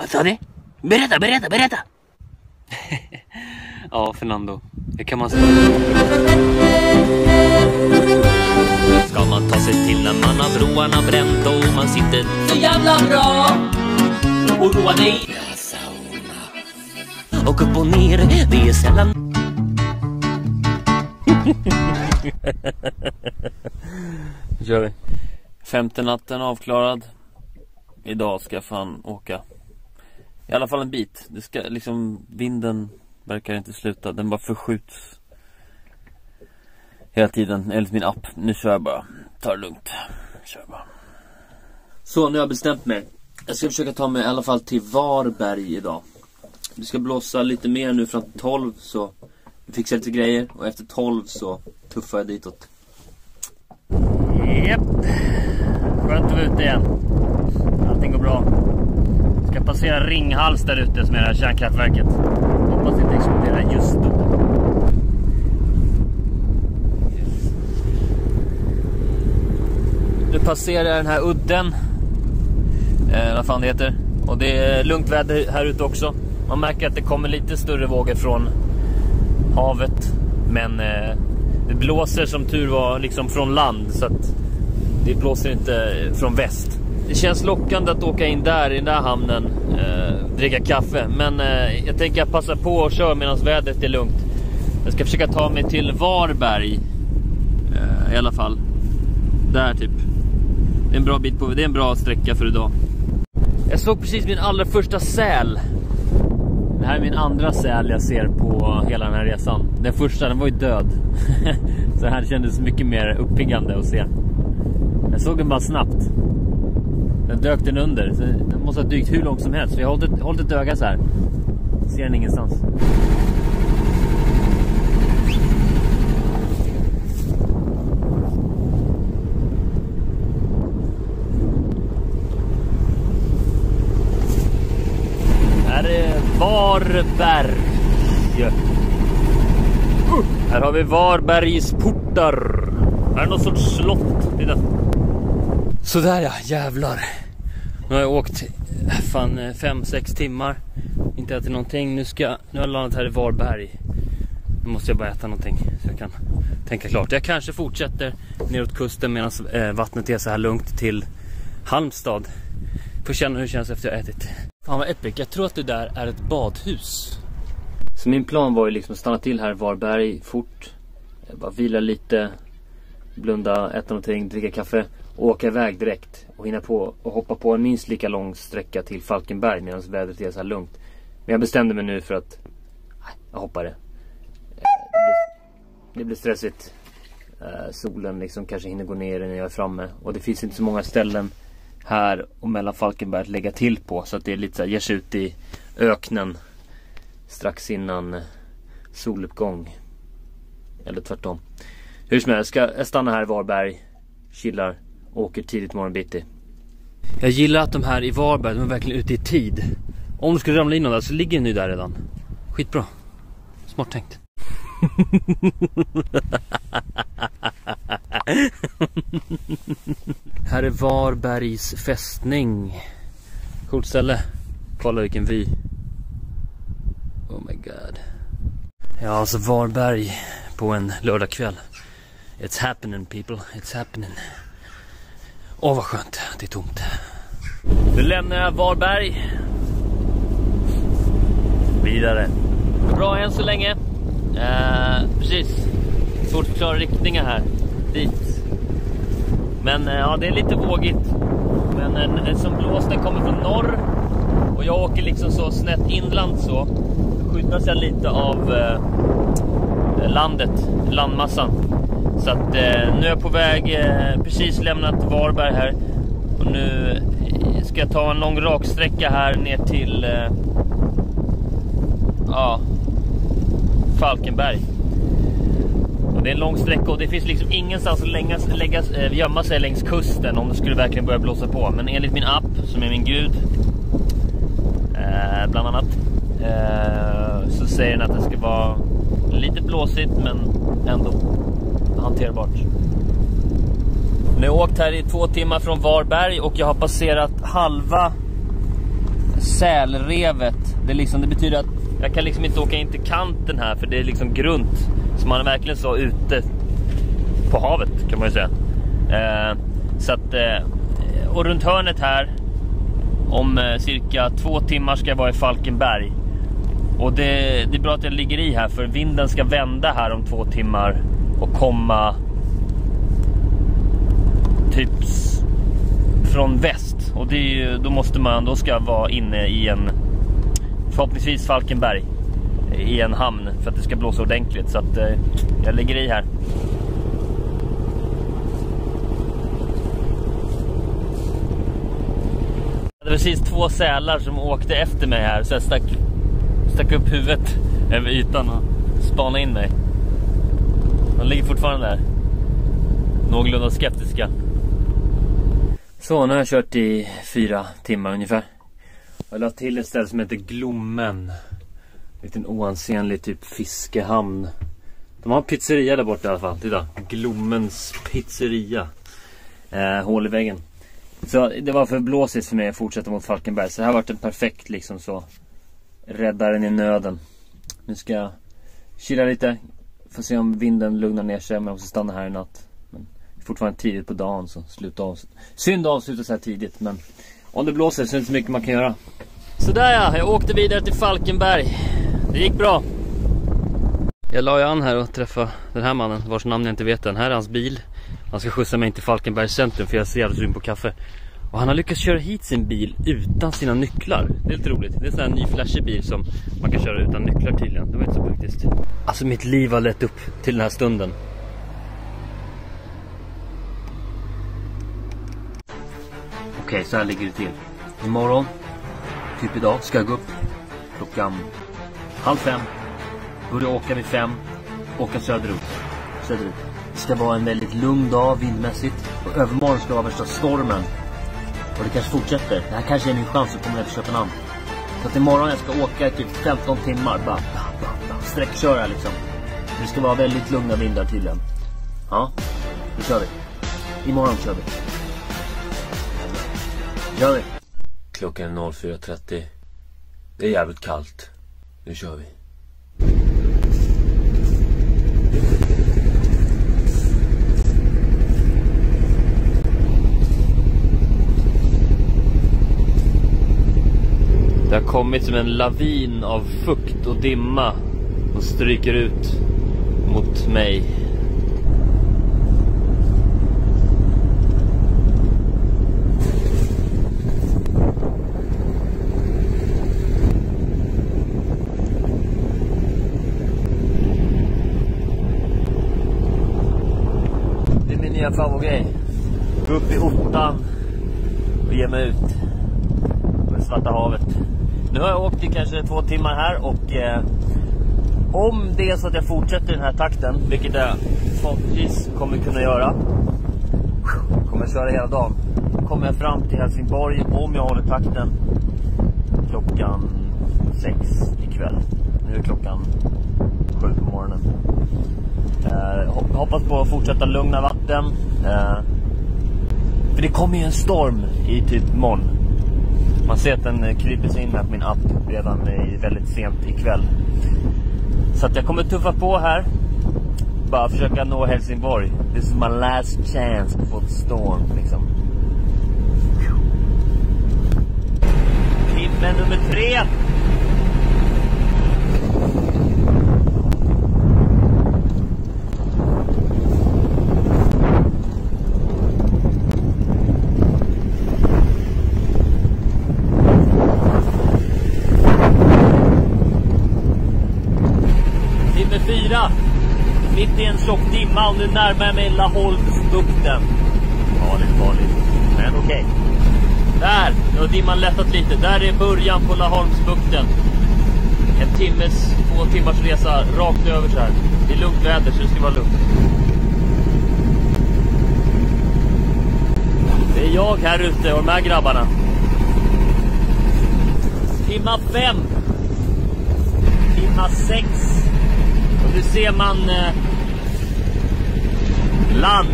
Vad sa ni? Berätta! Ja, Fernando. Det kan man säga. Ska man ta sig till när man har broarna bränt och man sitter Så jävla bra! Och roa dig! och upp och ner, det är sällan. Nu kör vi. 5:e natten avklarad. Idag ska jag fan åka. I alla fall en bit. Det ska liksom, vinden verkar inte sluta. Den bara förskjuts hela tiden enligt min app. Nu kör jag bara. Ta det lugnt. Kör bara. Så nu har jag bestämt mig. Jag ska försöka ta mig i alla fall till Varberg idag. Det ska blåsa lite mer nu fram till 12, så jag fixar lite grejer. Och efter 12 så tuffar jag ditåt. Japp. Skönt att vara ute igen. Allting går bra. Ska passera Ringhals där ute som är det här kärnkraftverket. Hoppas inte explodera just då. Nu passerar jag den här udden. Vad fan det heter. Och det är lugnt väder här ute också. Man märker att det kommer lite större vågor från havet. Men det blåser som tur var liksom från land. Så att det blåser inte från väst. Det känns lockande att åka in där i den där hamnen. Dricka kaffe. Men jag tänker att passa på och köra medan vädret är lugnt. Jag ska försöka ta mig till Varberg. I alla fall. Där typ. Det är en bra bit på. Det är en bra sträcka för idag. Jag såg precis min allra första säl. Det här är min andra säl jag ser på hela den här resan. Den första, den var ju död. Så här kändes mycket mer uppiggande att se. Jag såg den bara snabbt. Den dök den under. Så den måste ha dykt hur långt som helst. Så jag har hållit ett öga så här. Ser den ingenstans. Här är Varberg. Här har vi Varbergs portar. Här är någon sorts slott. Titta. Sådär ja, jävlar. Nu har jag åkt fan 5-6 timmar. Inte ätit någonting. Nu har jag landat här i Varberg. Nu måste jag bara äta någonting så jag kan tänka klart. Jag kanske fortsätter neråt kusten medan vattnet är så här lugnt till Halmstad. Får känna hur det känns efter jag ätit. Fan vad epic. Jag tror att det där är ett badhus. Så min plan var ju liksom att stanna till här i Varberg fort. Bara vila lite. Blunda, äta någonting, dricka kaffe. Och åka iväg direkt. Och hinna på och hoppa på en minst lika lång sträcka till Falkenberg medan vädret är så här lugnt. Men jag bestämde mig nu för att jag hoppar det. Det blir stressigt. Solen liksom kanske hinner gå ner när jag är framme. Och det finns inte så många ställen här och mellan Falkenberg att lägga till på. Så att det är lite så här, ger sig ut i öknen strax innan soluppgång. Eller tvärtom. Hur som helst, jag stanna här i Varberg. Chillar. Åker tidigt morgonbitti. Jag gillar att de här i Varberg, de är verkligen ute i tid. Om du skulle ramla in någon så ligger den ju där redan. Skitbra. Smart tänkt. Här är Varbergs fästning. Coolt ställe. Kolla vilken vy. Oh my god. Ja, alltså Varberg på en lördagkväll. It's happening people, it's happening. Åh vad skönt, det är tomt. Nu lämnar jag Varberg. Vidare. Bra än så länge. Precis. Svårt att förklara riktningar här. Dit. Men ja, det är lite vågigt. Men en som blåsten kommer från norr. Och jag åker liksom så snett inland så. Skyddas jag lite av landmassan. Så att nu är jag på väg, precis lämnat Varberg här. Och nu ska jag ta en lång raksträcka här ner till Falkenberg. Och det är en lång sträcka och det finns liksom ingenstans att gömma sig längs kusten om det skulle verkligen börja blåsa på. Men enligt min app, som är min gud, bland annat, så säger den att det ska vara lite blåsigt men ändå hanterbart. Nu har jag åkt här i 2 timmar från Varberg och jag har passerat halva sälrevet. Det betyder att jag kan liksom inte åka in till kanten här, för det är liksom grunt. Så man är verkligen så ute på havet, kan man ju säga. Så att, och runt hörnet här om cirka 2 timmar ska jag vara i Falkenberg. Och det är bra att jag ligger i här, för vinden ska vända här om 2 timmar och komma typ från väst. Och det är ju, då ska jag vara inne i en, förhoppningsvis Falkenberg, i en hamn, för att det ska blåsa ordentligt. Så att jag ligger i här. Det var precis 2 sälar som åkte efter mig här, så jag stack upp huvudet över ytan och spanade in mig. De ligger fortfarande där, någorlunda skeptiska. Så nu har jag kört i 4 timmar ungefär. Jag la till ett ställe som heter Glommen. En liten oansenlig typ fiskehamn. De har en pizzeria där borta i alla fall. Titta, Glommens pizzeria. Hål i väggen. Så det var för blåsigt för mig att fortsätta mot Falkenberg. Så det här har varit en perfekt liksom så räddaren i nöden. Nu ska jag chilla lite. Får se om vinden lugnar ner sig. Men jag måste stanna här i natt. Men det är fortfarande tidigt på dagen, så synd att avsluta så här tidigt. Men om det blåser så är det inte så mycket man kan göra. Så där ja, jag åkte vidare till Falkenberg. Det gick bra. Jag la ju an här och träffa den här mannen, vars namn jag inte vet än. Här är hans bil. Han ska skjutsa mig in till Falkenbergs centrum, för jag ser jävligt på kaffe. Och han har lyckats köra hit sin bil utan sina nycklar. Det är lite roligt. Det är en sån här ny flashig bil som man kan köra utan nycklar tydligen. Det var inte så praktiskt. Alltså mitt liv har lett upp till den här stunden. Okej, så här ligger det till. Imorgon, typ idag, ska jag gå upp klockan 4:30. Börja åka vid 5. Åka söderut. Det ska vara en väldigt lugn dag vindmässigt. Och övermorgon ska vara värsta stormen. Och det kanske fortsätter. Det här kanske är min chans att komma ner till Köpenhamn. Så att imorgon jag ska åka typ 15 timmar. Bara sträckköra liksom. Det ska vara väldigt lugna vindar tydligen. Ja, nu kör vi. Imorgon kör vi. Kör vi. Klockan är 04:30. Det är jävligt kallt. Nu kör vi. Det har kommit som en lavin av fukt och dimma och stryker ut mot mig. Det är min nya favoritgrej. Gå upp i ottan och ge mig ut på det Svarta havet. Nu har jag åkt i kanske 2 timmar här, och om det är så att jag fortsätter den här takten, vilket jag förhoppningsvis kommer kunna göra, kommer jag köra hela dagen, kommer jag fram till Helsingborg om jag håller takten klockan 6 ikväll. Nu är klockan 7 på morgonen. Hoppas på att fortsätta lugna vatten, för det kommer ju en storm i typ morgon. Man ser att den kryper sig in här på min app redan väldigt sent ikväll. Så att jag kommer tuffa på här. Bara försöka nå Helsingborg. This is my last chance before the storm liksom. Timme nummer 3. Mitt i en tjock dimma, och nu närmar jag mig Laholmsbukten. Farligt. Men okej. Där, nu har dimman lättat lite. Där är början på Laholmsbukten. 2 timmars resa rakt över så här. Det är lugnt väder, så det ska vara lugnt. Det är jag här ute och de här grabbarna. Timma 5. Timma 6. Och nu ser man land.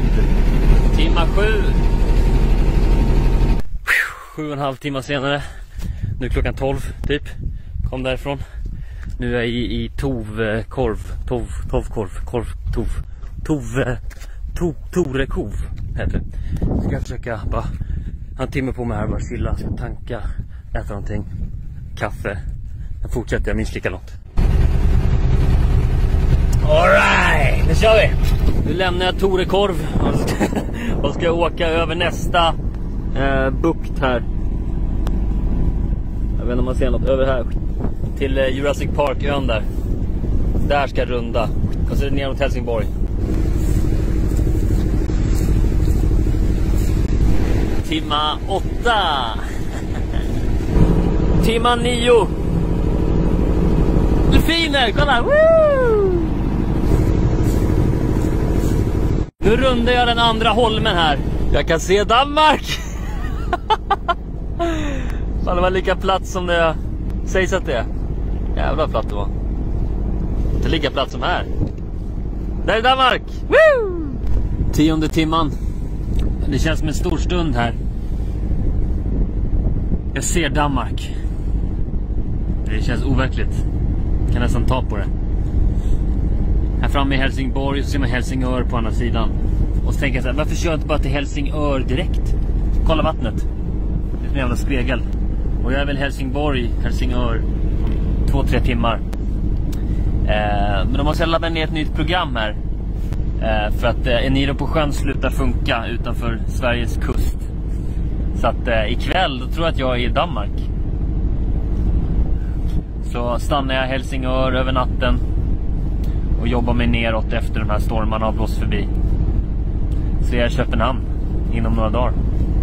Timma 7. 7,5 timmar senare. Nu är klockan 12 typ. Kom därifrån. Nu är jag i Torekov heter det. Ska jag försöka bara ha en timme på mig här, bara chilla, ska tanka, äta någonting, kaffe. Sen fortsätter jag minst lika långt. Alright, nu kör vi! Nu lämnar jag Torekov och ska åka över nästa bukt här. Jag vet inte om man ser något över här. Till Jurassic Park-ön där. Där ska jag runda. Och så är det ner mot Helsingborg. Timma 8. Timma 9. Delfiner, kolla! Woo! Nu rundar jag den andra holmen här. Jag kan se Danmark. Fan, det var lika platt som det sägs att det är. Jävla platt det var. Inte lika platt som här. Där är Danmark. Woo! 10:e timman. Det känns som en stor stund här. Jag ser Danmark. Det känns overkligt. Jag kan nästan ta på det. Här framme i Helsingborg så ser man Helsingör på andra sidan. Och så tänker jag så här, varför kör jag inte bara till Helsingör direkt? Kolla vattnet. Det är en jävla spegel. Och jag är väl Helsingborg, Helsingör 2-3 timmar. Men då måste jag ladda ner ett nytt program här. För att Eniro på sjön slutar funka utanför Sveriges kust. Så att ikväll då tror jag att jag är i Danmark. Så stannar jag i Helsingör över natten och jobbar mig neråt efter de här stormarna har blåst förbi. Så jag är i Köpenhamn inom några dagar.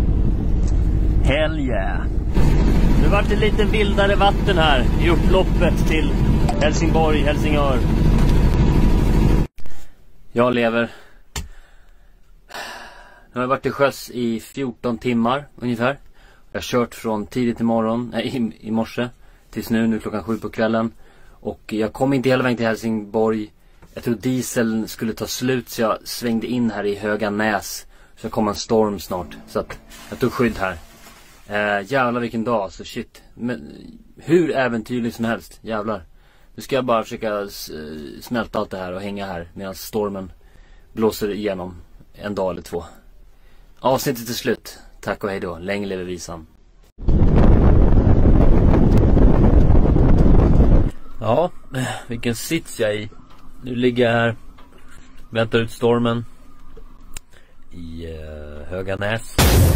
Hell yeah! Nu vart det lite vildare vatten här i upploppet till Helsingborg, Helsingör. Jag lever. Nu har jag varit i sjöss i 14 timmar ungefär. Jag har kört från tidigt i morse tills nu klockan 7 på kvällen. Och jag kom inte hela vägen till Helsingborg. Jag tror dieseln skulle ta slut så jag svängde in här i Höganäs. Så det kommer en storm snart. Så att jag tog skydd här. Jävlar vilken dag, så shit. Men hur äventyrligt som helst, jävlar. Nu ska jag bara försöka smälta allt det här och hänga här medan stormen blåser igenom en dag eller 2. Avsnittet är slut. Tack och hej då. Länge lever visan. Ja, vilken sits jag är i. Nu ligger jag här, väntar ut stormen i Höganäs.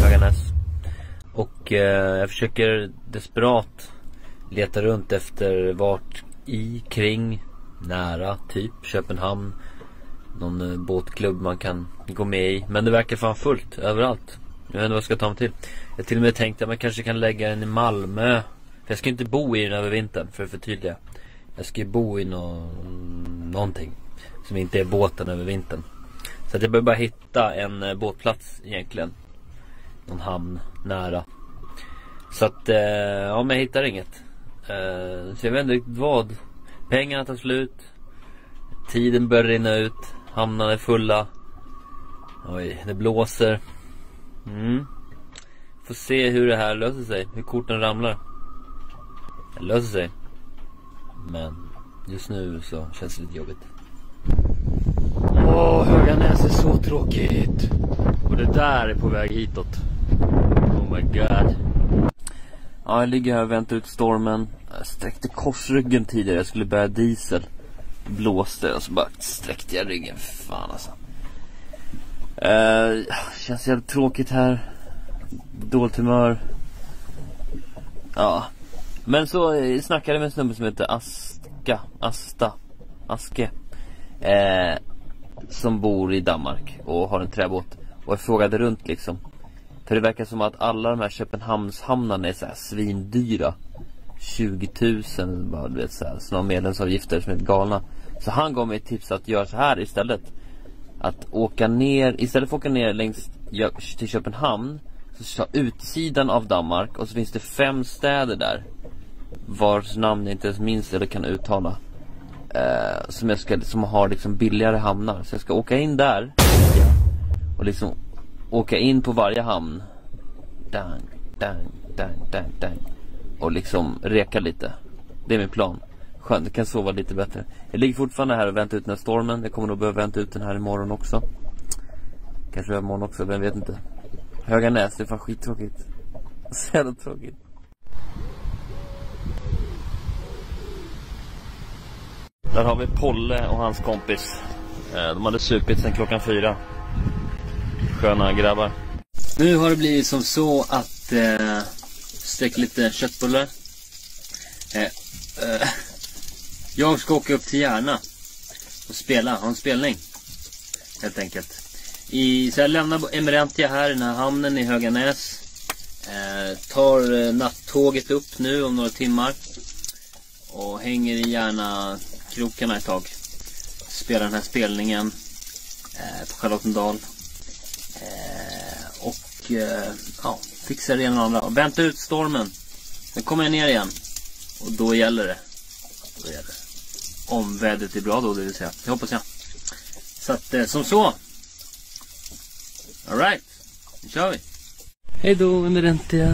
Och jag försöker desperat leta runt efter vart kring, nära, typ Köpenhamn. Någon båtklubb man kan gå med i. Men det verkar fan fullt överallt. Jag vet inte vad jag ska ta mig till. Jag till och med tänkte att man kanske kan lägga den i Malmö. För jag ska inte bo i den över vintern, för att förtydliga. Jag ska bo i någonting som inte är båten över vintern. Så att jag behöver bara hitta en båtplats egentligen. Någon hamn nära. Så att ja, men jag hittar inget. Så jag vet inte vad. Pengarna tar slut. Tiden börjar rinna ut. Hamnarna är fulla. Oj, det blåser. Får se hur det här löser sig. Hur korten ramlar. Det löser sig. Men just nu så känns det lite jobbigt. Höganäs är så tråkigt. Och det där är på väg hitåt. Oh my god. Ja, jag ligger här och väntar ut stormen. Jag sträckte korsryggen tidigare. Jag skulle bära diesel. Blåste och så bara sträckte jag ryggen. Fan alltså. Känns jävligt tråkigt här. Dåligt humör. Ja. Men så snackade jag med en snubbe som heter Aske. Som bor i Danmark och har en träbåt. Och jag frågade runt liksom. För det verkar som att alla de här Köpenhamnshamnarna är så här svindyra. 20 000 bara, du vet, så här, såna medlemsavgifter som är galna. Så han gav mig ett tips att göra så här istället. Att åka ner, istället för att åka ner längs till Köpenhamn, så utsidan av Danmark. Och så finns det 5 städer där vars namn jag inte ens minns eller kan uttala. Som har liksom billigare hamnar. Så jag ska åka in där och liksom åka in på varje hamn. Dang. och liksom reka lite. Det är min plan. Skönt, jag kan sova lite bättre. Jag ligger fortfarande här och väntar ut den här stormen. Jag kommer nog behöva vänta ut den här imorgon också. Kanske imorgon också, vem vet inte. Höganäs, det är fan skittråkigt. Så jävla tråkigt. Där har vi Polle och hans kompis. De hade supit sen klockan 4. Sköna grabbar. Nu har det blivit som så att sträcka lite köttbullar. Jag ska åka upp till Järna och spela, ha en spelning helt enkelt. Så jag lämnar Emerentia här i den här hamnen i Höganäs. Tar nattåget upp nu om några timmar och hänger i Järna krokarna ett tag. Spelar den här spelningen på Charlottendal. Ja, fixar det ena och andra. Och vänta ut stormen. Sen kommer jag ner igen. Och då gäller det. Om vädret är bra då, det vill säga. Det hoppas jag. Så att som så. All right. Nu kör vi. Hej då, Emerentia.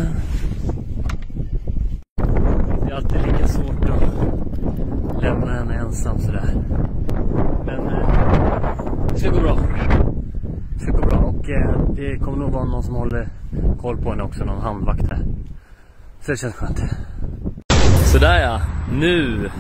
Det är alltid lika svårt att lämna henne ensam sådär. Men det ska gå bra. Det ska gå bra och det kommer nog vara någon som håller koll på henne också, någon handvakt här. Så det känns skönt. Sådär ja, nu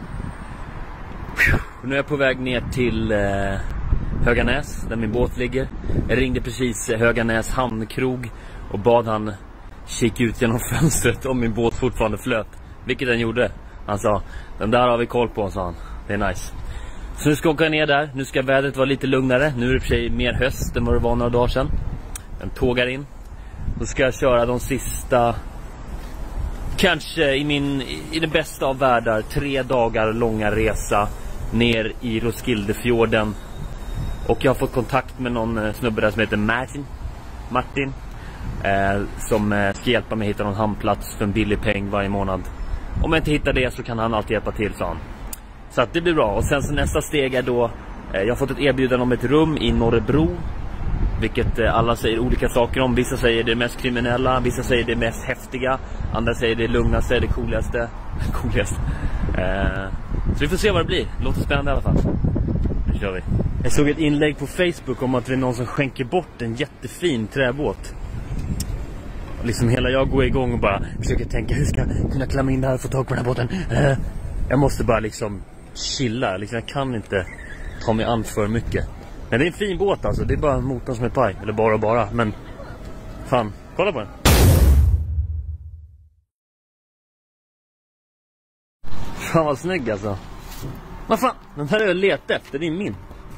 är jag på väg ner till Höganäs, där min båt ligger. Jag ringde precis Höganäs hamnkrog och bad han kika ut genom fönstret om min båt fortfarande flöt. Vilket den gjorde. Han sa, den där har vi koll på, sa han. Det är nice. Så nu ska jag åka ner där. Nu ska vädret vara lite lugnare. Nu är det för sig mer höst än vad det var några dagar sedan. Den tågar in. Då ska jag köra de sista, kanske i den bästa av världar, 3 dagar långa resa ner i Roskildefjorden. Och jag har fått kontakt med någon snubbe där som heter Martin. Som ska hjälpa mig hitta någon hamnplats för en billig peng varje månad. Om jag inte hittar det så kan han alltid hjälpa till, sa han. Så att det blir bra. Och sen så nästa steg är då, jag har fått ett erbjudande om ett rum i Norrebro. Vilket alla säger olika saker om. Vissa säger det mest kriminella, vissa säger det mest häftiga. Andra säger det lugnaste, det coolaste. Så vi får se vad det blir. Låter spännande i alla fall. Nu kör vi. Jag såg ett inlägg på Facebook om att det är någon som skänker bort en jättefin träbåt. Och liksom hela jag går igång och bara försöker tänka, hur ska jag kunna klamma in där och få tag på den här båten? Jag måste bara liksom chilla. Liksom, jag kan inte ta mig an för mycket. Men det är en fin båt alltså. Det är bara motorn som är paj. Eller bara. Men fan, kolla på den. Fan vad snygg alltså. Vad fan, den här är jag letat efter. Det är min.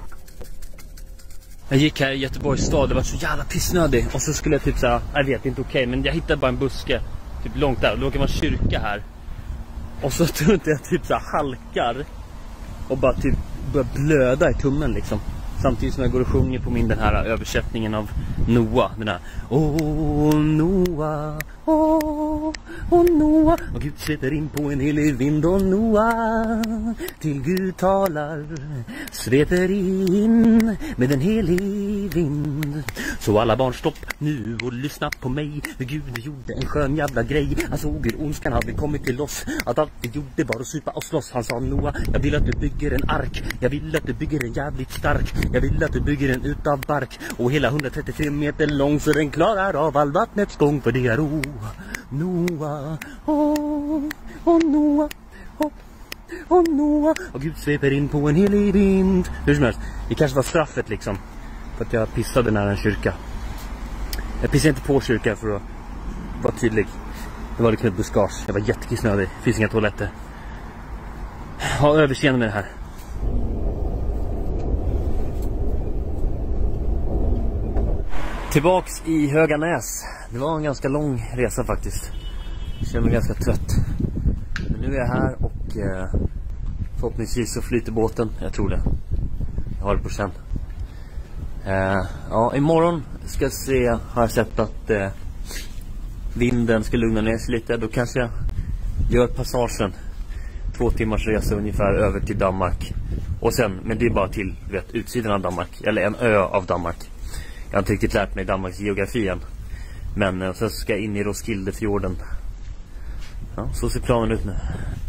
Jag gick här i Göteborgs stad. Det var så jävla pissnödig. Och så skulle jag typ såhär, jag vet inte okej, men jag hittade bara en buske typ långt där. Och då kan man kyrka här. Och så tror inte jag typ såhär halkar. Och bara typ börjar blöda i tummen liksom. Samtidigt som jag går och sjunger på den här översättningen av Noah. Den här Noah, Noah. Och Gud sveper in på en helig vind. Och Noah till Gud talar, sveper in med en helig vind. Så alla barn stopp nu och lyssna på mig. För Gud gjorde en skön jävla grej. Han såg hur ondskan hade kommit till oss. Att allt vi gjorde var att supa och slåss. Han sa, Noah, jag vill att du bygger en ark. Jag vill att du bygger en jävligt stark. Jag vill att du bygger den utav bark. Och hela 133 meter lång, så den klarar av all vattnets gång. För det är Noah, Noah, Noah. Och Gud sveper in på en helig vind. Hur som helst, det kanske var straffet liksom. För att jag pissade nära en kyrka. Jag pissade inte på kyrkan för att vara tydlig. Det var liksom ett buskage. Jag var jättekissnödig. Det finns inga toaletter. Ha överseende med det här. Tillbaks i Höganäs. Det var en ganska lång resa faktiskt. Jag känner mig ganska trött. Men nu är jag här och förhoppningsvis så flyter båten. Jag tror det. Jag har det på känn. Ja, imorgon ska jag se, har jag sett att vinden ska lugna ner sig lite. Då kanske jag gör passagen 2 timmars resa ungefär över till Danmark. Och sen, men det är bara till utsidan av Danmark. Eller en ö av Danmark. Jag har inte riktigt lärt mig Danmarks geografi än. Men sen ska jag in i Roskildefjorden. Ja, så ser planen ut nu.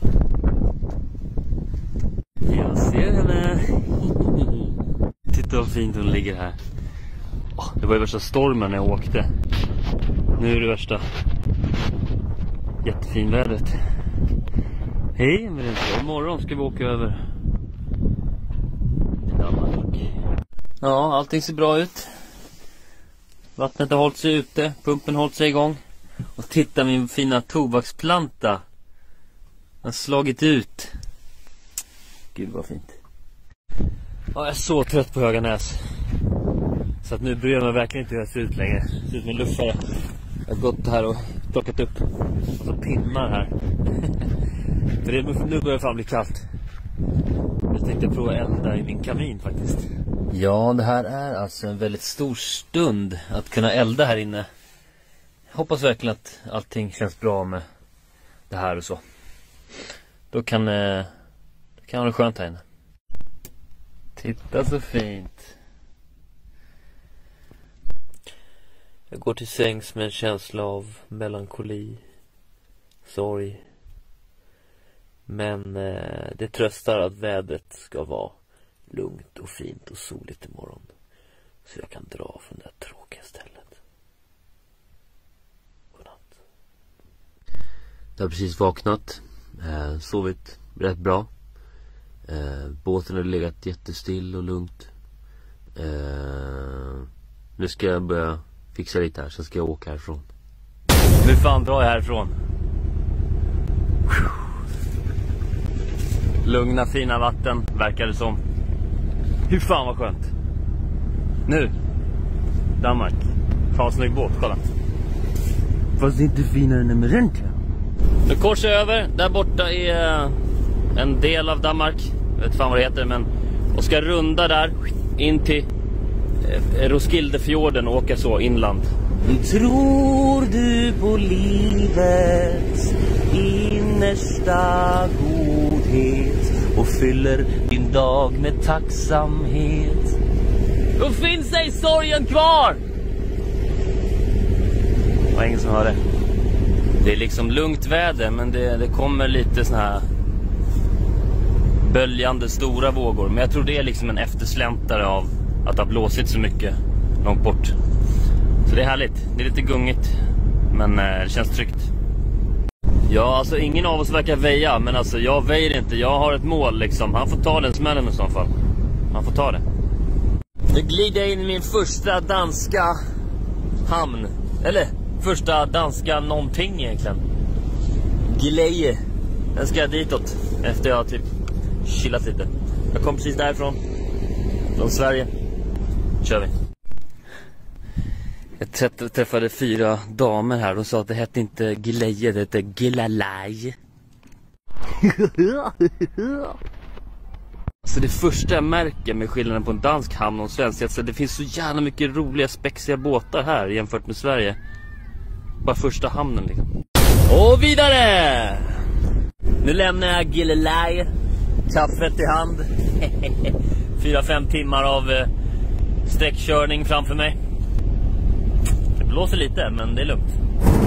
Jag ser henne. Titta vad fint hon ligger här. Det var ju värsta stormen när jag åkte. Nu är det värsta jättefin vädret. Hej, men imorgon ska vi åka över till Danmark. Ja, allting ser bra ut. Vattnet har hållit sig ute, pumpen har hållit sig igång. Och titta min fina tobaksplanta. Den har slagit ut. Gud vad fint. Ja, jag är så trött på Höganäs. Så att nu bryr jag mig verkligen inte hur jag ser ut längre. Det ser ut som en luffare. Jag har gått här och plockat upp och så pinnar här. För nu börjar det fan bli kallt. Jag tänkte prova elda i min kamin faktiskt. Ja, det här är alltså en väldigt stor stund att kunna elda här inne. Jag hoppas verkligen att allting känns bra med det här och så. Då kan det vara skönt här inne. Titta så fint. Jag går till sängs med en känsla av melankoli, sorg. Men det tröstar att vädret ska vara lugnt och fint och soligt imorgon. Så jag kan dra från det här tråkiga stället. Godnatt. Jag har precis vaknat. Sovit rätt bra. Båten har legat jättestill och lugnt. Nu ska jag börja fixa lite här, sen ska jag åka härifrån. Nu fan drar jag härifrån. Lugna fina vatten, verkar det som. Hur fan vad skönt. Nu Danmark. Fan snygg båt, kolla. Fast inte finare än med rent. Nu korsar jag över, där borta är en del av Danmark. Jag vet fan vad det heter, men och ska runda där in till Roskildefjorden och åka så inland. Tror du på livets innersta godhet och fyller din dag med tacksamhet, då finns ej sorgen kvar. Det var ingen som hörde. Det är liksom lugnt väder, men det kommer lite såna här böljande stora vågor. Men jag tror det är liksom en eftersläntare av att det har blåsit så mycket långt bort. Så det är härligt. Det är lite gungigt, men det känns tryggt. Ja, alltså ingen av oss verkar väja, men alltså jag väjer inte. Jag har ett mål liksom. Han får ta den smällen i så fall. Han får ta det. Nu glider jag in i min första danska hamn. Eller första danska någonting egentligen. Gleje. Den ska jag ditåt efter jag typ chillat lite. Jag kom precis därifrån. Från Sverige. Kör vi. Jag träffade 4 damer här. De sa att det hette inte Gleje, det hette Gilalaj. Alltså det första jag märker med skillnaden på en dansk hamn och en svensk, alltså det finns så jävla mycket roliga spexiga båtar här jämfört med Sverige. Bara första hamnen liksom. Och vidare! Nu lämnar jag Gilalaj. Kaffet i hand. 4-5 timmar av sträckkörning framför mig. Det blåser lite, men det är lugnt.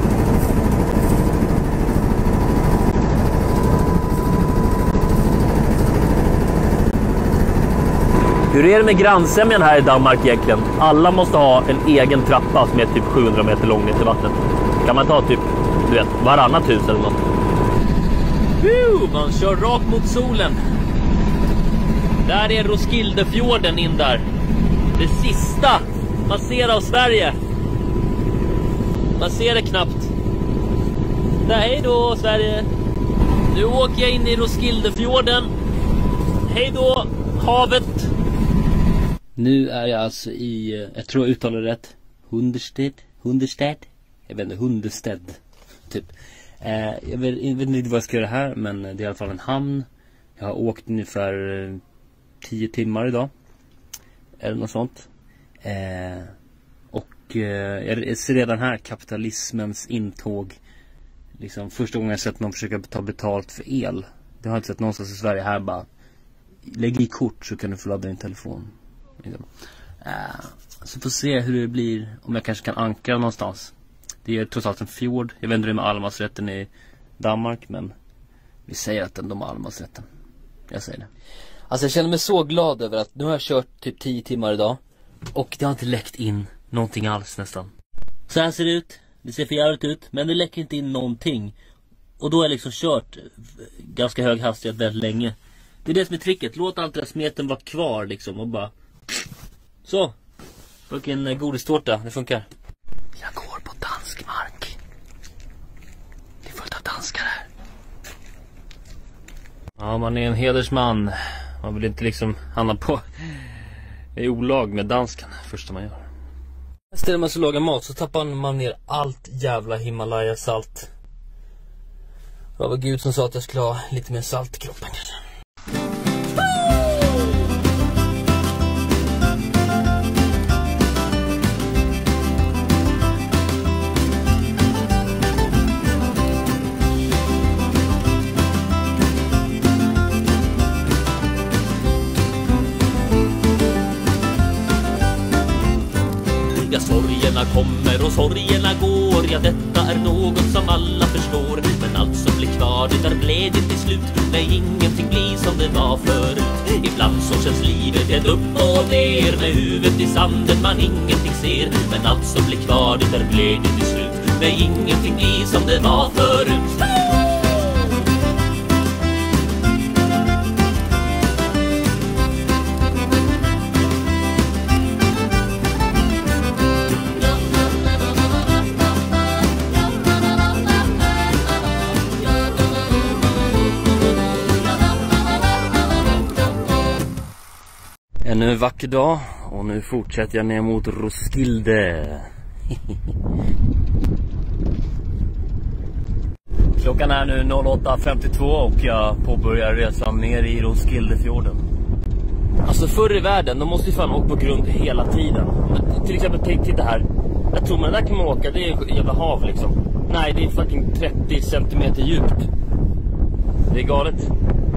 Hur är det med grannsämjan här i Danmark egentligen? Alla måste ha en egen trappa som är typ 700 meter lång ner till vattnet. Kan man ta typ, du vet, varannat hus eller något. Man kör rakt mot solen. Där är Roskildefjorden in där. Det sista man ser av Sverige. Man ser det knappt. Där, hej då Sverige. Nu åker jag in i Roskildefjorden. Hej då havet. Nu är jag alltså i, jag tror jag uttalar det rätt, Hundersted. Jag vet inte, Hundested typ. Jag vet inte vad jag ska göra här, men det är i alla fall en hamn. Jag har åkt ungefär 10 timmar idag. Eller något sånt. Och jag ser redan här kapitalismens intåg. Liksom första gången jag sett någon försöka ta betalt för el. Det har jag inte sett någonstans i Sverige. Här bara, lägg i kort så kan du få ladda din telefon. Så får se hur det blir, om jag kanske kan ankra någonstans. Det är trots allt en fjord. Jag vet inte med allemansrätten i Danmark, men vi säger att de har allemansrätten. Jag säger det. Alltså jag känner mig så glad över att nu har jag kört typ 10 timmar idag och det har inte läckt in någonting alls nästan. Så här ser det ut. Det ser för jävligt ut, men det läcker inte in någonting. Och då har jag liksom kört ganska hög hastighet väldigt länge. Det är det som är tricket. Låt allt det där smeten vara kvar liksom och bara... Så. Vilken godistårta. Det funkar. Jag går på dansk mark. Det är fullt av danskar här. Ja, man är en hedersman. Man vill inte liksom hamna på i olag med danskan första man gör. Ställer man sig och lagar mat så tappar man ner allt jävla Himalaya-salt. Det var Gud som sa att jag skulle ha lite mer salt i kroppen kanske. Ja, sorgerna kommer och sorgerna går. Ja, detta är något som alla förstår. Men allt som blir kvar, det är glädjen till slut. Nej, ingenting blir som det var förut. Ibland så känns livet ett upp och ner. Med huvudet i sanden man ingenting ser. Men allt som blir kvar, det är glädjen till slut. Nej, ingenting blir som det var förut. Ännu en vacker dag och nu fortsätter jag ner mot Roskilde. Klockan är nu 08:52 och jag påbörjar resan ner i Roskildefjorden. Alltså förr i världen, de måste ju fan åka på grund hela tiden. Till exempel, titta här. Jag tror man där kan man åka, det är jävla hav liksom. Nej, det är fucking 30 centimeter djupt. Det är galet.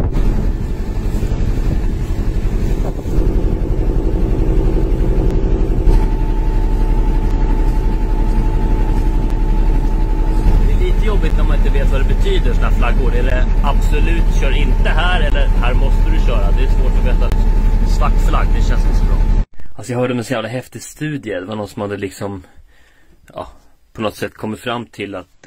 Jobbigt när man inte vet vad det betyder, såna flaggor. Är det absolut kör inte här eller här måste du köra? Det är svårt att veta. Svart flagg, det känns inte så bra. Alltså jag hörde en så jävla häftig studie. Det var någon som hade liksom på något sätt kommit fram till att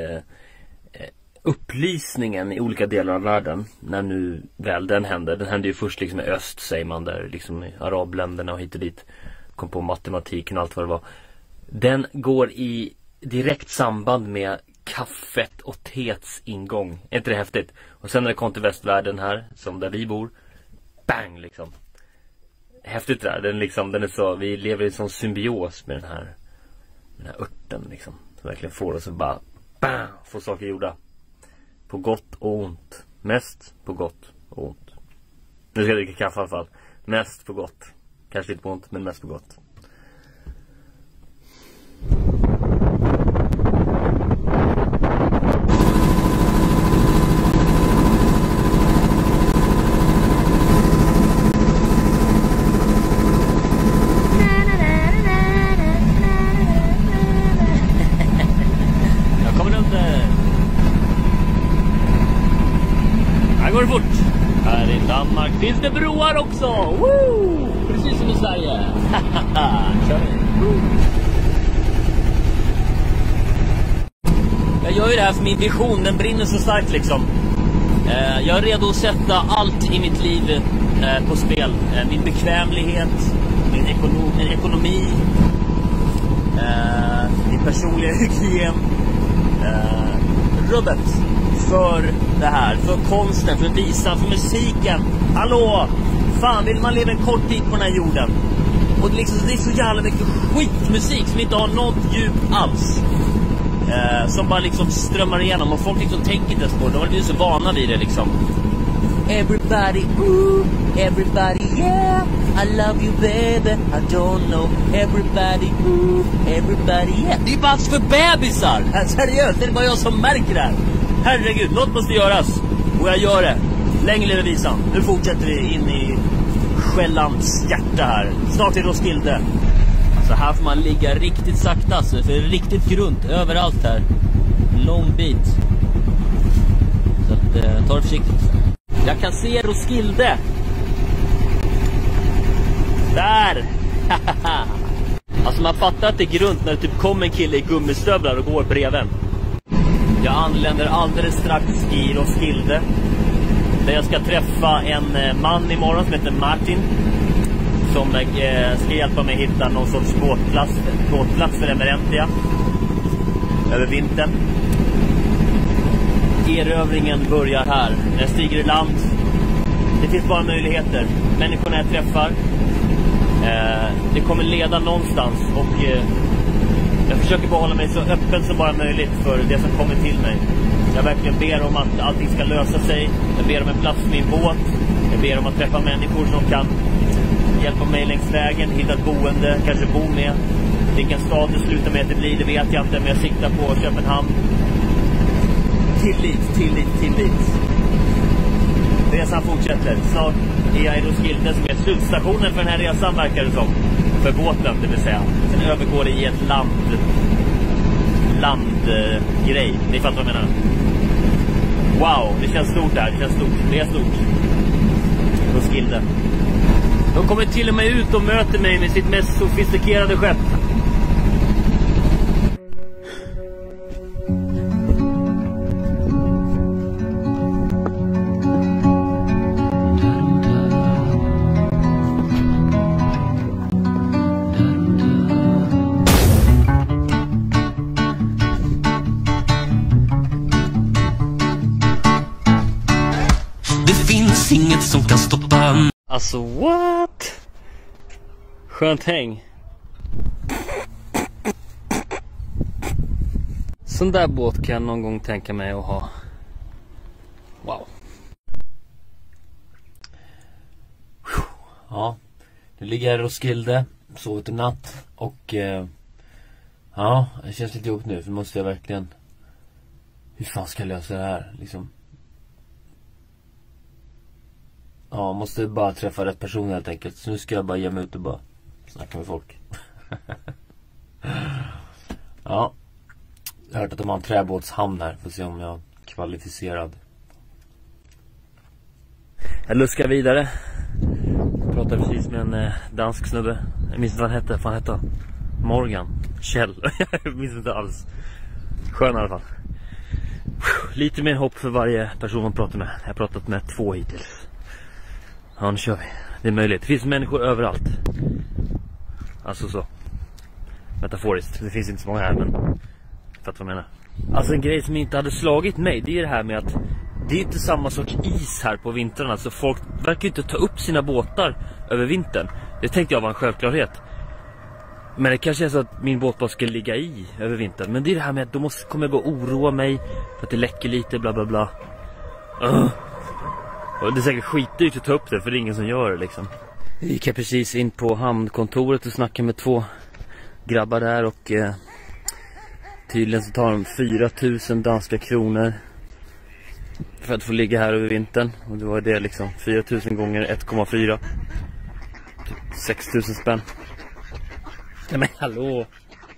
upplysningen i olika delar av världen, när nu väl den händer ju först liksom i öst, säger man, där liksom i arabländerna och hit och dit, kom på matematiken och allt vad det var. Den går i direkt samband med kaffet och teets ingång. Är inte det häftigt? Och sen när det kom till västvärlden här, som där vi bor, bang liksom. Häftigt där. Den är så, vi lever i en sån symbios med den här örten liksom. Som verkligen får oss att bara bang, få saker gjorda. På gott och ont. Mest på gott och ont. Nu ska jag dricka kaffe i alla fall. Mest på gott. Kanske lite på ont, men mest på gott. Här går det fort. Här i Danmark finns det broar också. Woo! Precis som i Sverige. Kör vi. Jag gör ju det här för min vision. Den brinner så starkt liksom. Jag är redo att sätta allt i mitt liv på spel. Min bekvämlighet, min ekonomi, min personliga hygien. Rubbet för det här, för konsten, för visan, för musiken. Hallå! Fan, vill man leva en kort tid på den här jorden? Och det är så jävla mycket skitmusik som inte har något djup alls. Som bara liksom strömmar igenom och folk liksom tänker inte på det. De har blivit så vana vid det liksom. Everybody, ooh, everybody, yeah, I love you baby, I don't know. Everybody, ooh, everybody, yeah. Det är bara för bebisar. Seriöst, det är bara jag som märker det här. Herregud, något måste göras. Och jag gör det. Länge lever visan. Nu fortsätter vi in i Själlands hjärta här. Snart är Roskilde. Så här får man ligga riktigt sakta, alltså, för det är riktigt grunt överallt här. Lång bit. det försiktigt. Jag kan se Roskilde. Där. Alltså man fattar att det är grunt när det typ kommer en kille i gummistövlar och går bredvid. Jag anländer alldeles strax i Roskilde, där jag ska träffa en man imorgon som heter Martin, som ska hjälpa mig hitta någon sorts båtplats för Emerentia över vintern. Erövringen börjar här. När jag stiger i land, det finns bara möjligheter. Människorna jag träffar, det kommer leda någonstans, och jag försöker behålla mig så öppen som bara möjligt för det som kommer till mig. Jag verkligen ber om att allting ska lösa sig. Jag ber om en plats med min båt. Jag ber om att träffa människor som kan hjälpa mig längs vägen, hitta ett boende, kanske bo med. Vilken stad det slutar med att det blir, det vet jag inte, men jag siktar på Köpenhamn. Tillit. Resan fortsätter. Snart är jag i Roskilde, som är slutstationen för den här resan, verkar det som. För båten, det vill säga. Sen övergår det i ett landgrej. Ni fattar vad jag menar. Wow, det känns stort där. Det är stort. Roskilde. De kommer till och med ut och möter mig med sitt mest sofistikerade skepp. Inget som kan stoppa. Alltså what? Skönt häng. Sån där båt kan jag någon gång tänka mig att ha. Wow. Ja, nu ligger jag i Roskilde, sovit i natt. Och ja, det känns lite jobbigt nu. För måste jag verkligen, hur fan ska jag lösa det här liksom? Ja, måste bara träffa rätt person helt enkelt. Så nu ska jag bara ge mig ut och bara snacka med folk. Ja, jag har hört att de har en träbåtshamn här. Får se om jag är kvalificerad. Jag luskar vidare. Jag pratade precis med en dansk snubbe. Jag minns inte vad han hette. Morgan. Kjell. Jag minns inte alls. Skön i alla fall. Lite mer hopp för varje person man pratar med. Jag har pratat med 2 hittills. Ja, nu kör vi. Det är möjligt. Det finns människor överallt. Alltså så. Metaforiskt. Det finns inte så många här, men fattar vad jag menar. Alltså en grej som inte hade slagit mig, det är det här med att det är inte samma sorts is här på vintern. Alltså folk verkar inte ta upp sina båtar över vintern. Det tänkte jag var en självklarhet. Men det kanske är så att min båt bara ska ligga i över vintern. Men det är det här med att då kommer jag gå och oroa mig för att det läcker lite, bla bla bla. Och det är säkert skitdyrt att ta upp det, för det är ingen som gör det liksom. Vi gick precis in på hamnkontoret och snackade med 2 grabbar där. Och tydligen så tar de 4 000 danska kronor för att få ligga här över vintern. Och det var det liksom, 4 000 gånger 1,4. Typ 6 000 spänn. Ja men hallå.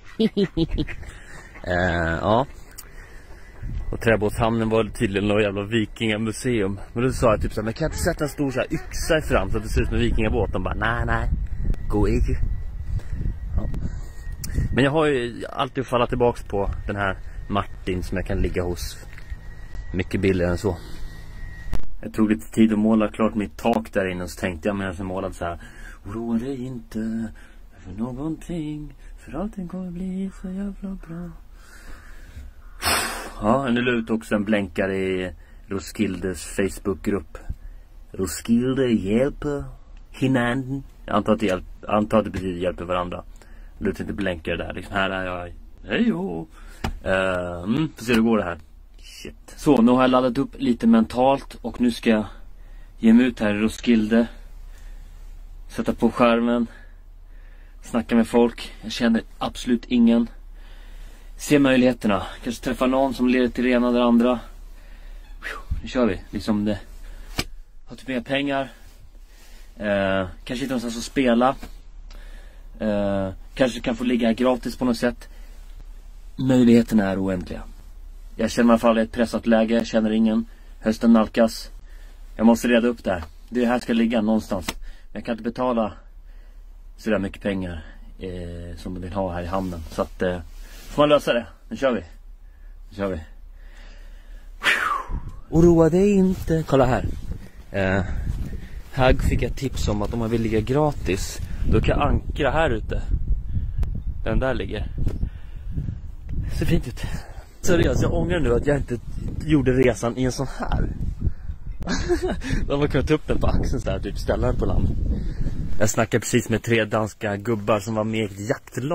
Ja. Och träbåtshamnen var tydligen något jävla vikingamuseum. Men då sa jag typ så här, men kan jag inte sätta en stor så här yxa i fram så att det ser ut som en vikingabåt? De bara, nej, gå inte. Ja. Men jag har ju alltid fallit tillbaks på den här Martin som jag kan ligga hos. Mycket billigare än så. Jag tog lite tid att måla klart mitt tak där inne, och så tänkte jag medan jag målade så här: oroa dig inte för någonting, för allting kommer bli så jävla bra. Ja, nu ut också en blänkare i Roskildes Facebookgrupp. Roskilde hjälper hinanden. Jag antar att det betyder hjälper varandra. Låt inte blänkare där. Liksom, här är jag. Hejo. Får se hur det går det här. Shit. Så, nu har jag laddat upp lite mentalt. Och nu ska jag ge mig ut här i Roskilde. Sätta på skärmen. Snacka med folk. Jag känner absolut ingen. Se möjligheterna. Kanske träffa någon som leder till det ena eller andra. Nu kör vi. Liksom det. Har typ mer pengar. Kanske inte någonstans att spela. Kanske kan få ligga gratis på något sätt. Möjligheterna är oändliga. Jag känner i alla fall ett pressat läge. Jag känner ingen. Hösten nalkas. Jag måste reda upp det här. Det här ska ligga någonstans. Jag kan inte betala så mycket pengar som de vill ha här i hamnen. Så att får man lösa det. Nu kör vi. Oroa dig inte. Kolla här. Här fick jag tips om att om man vill ligga gratis, då kan jag ankra här ute. Den där ligger. Ser fint ut. Seriöst, jag ångrar nu att jag inte gjorde resan i en sån här. De har kunnat ta upp den på axeln så här, typ ställa den på land. Jag snackade precis med 3 danska gubbar som var med i ett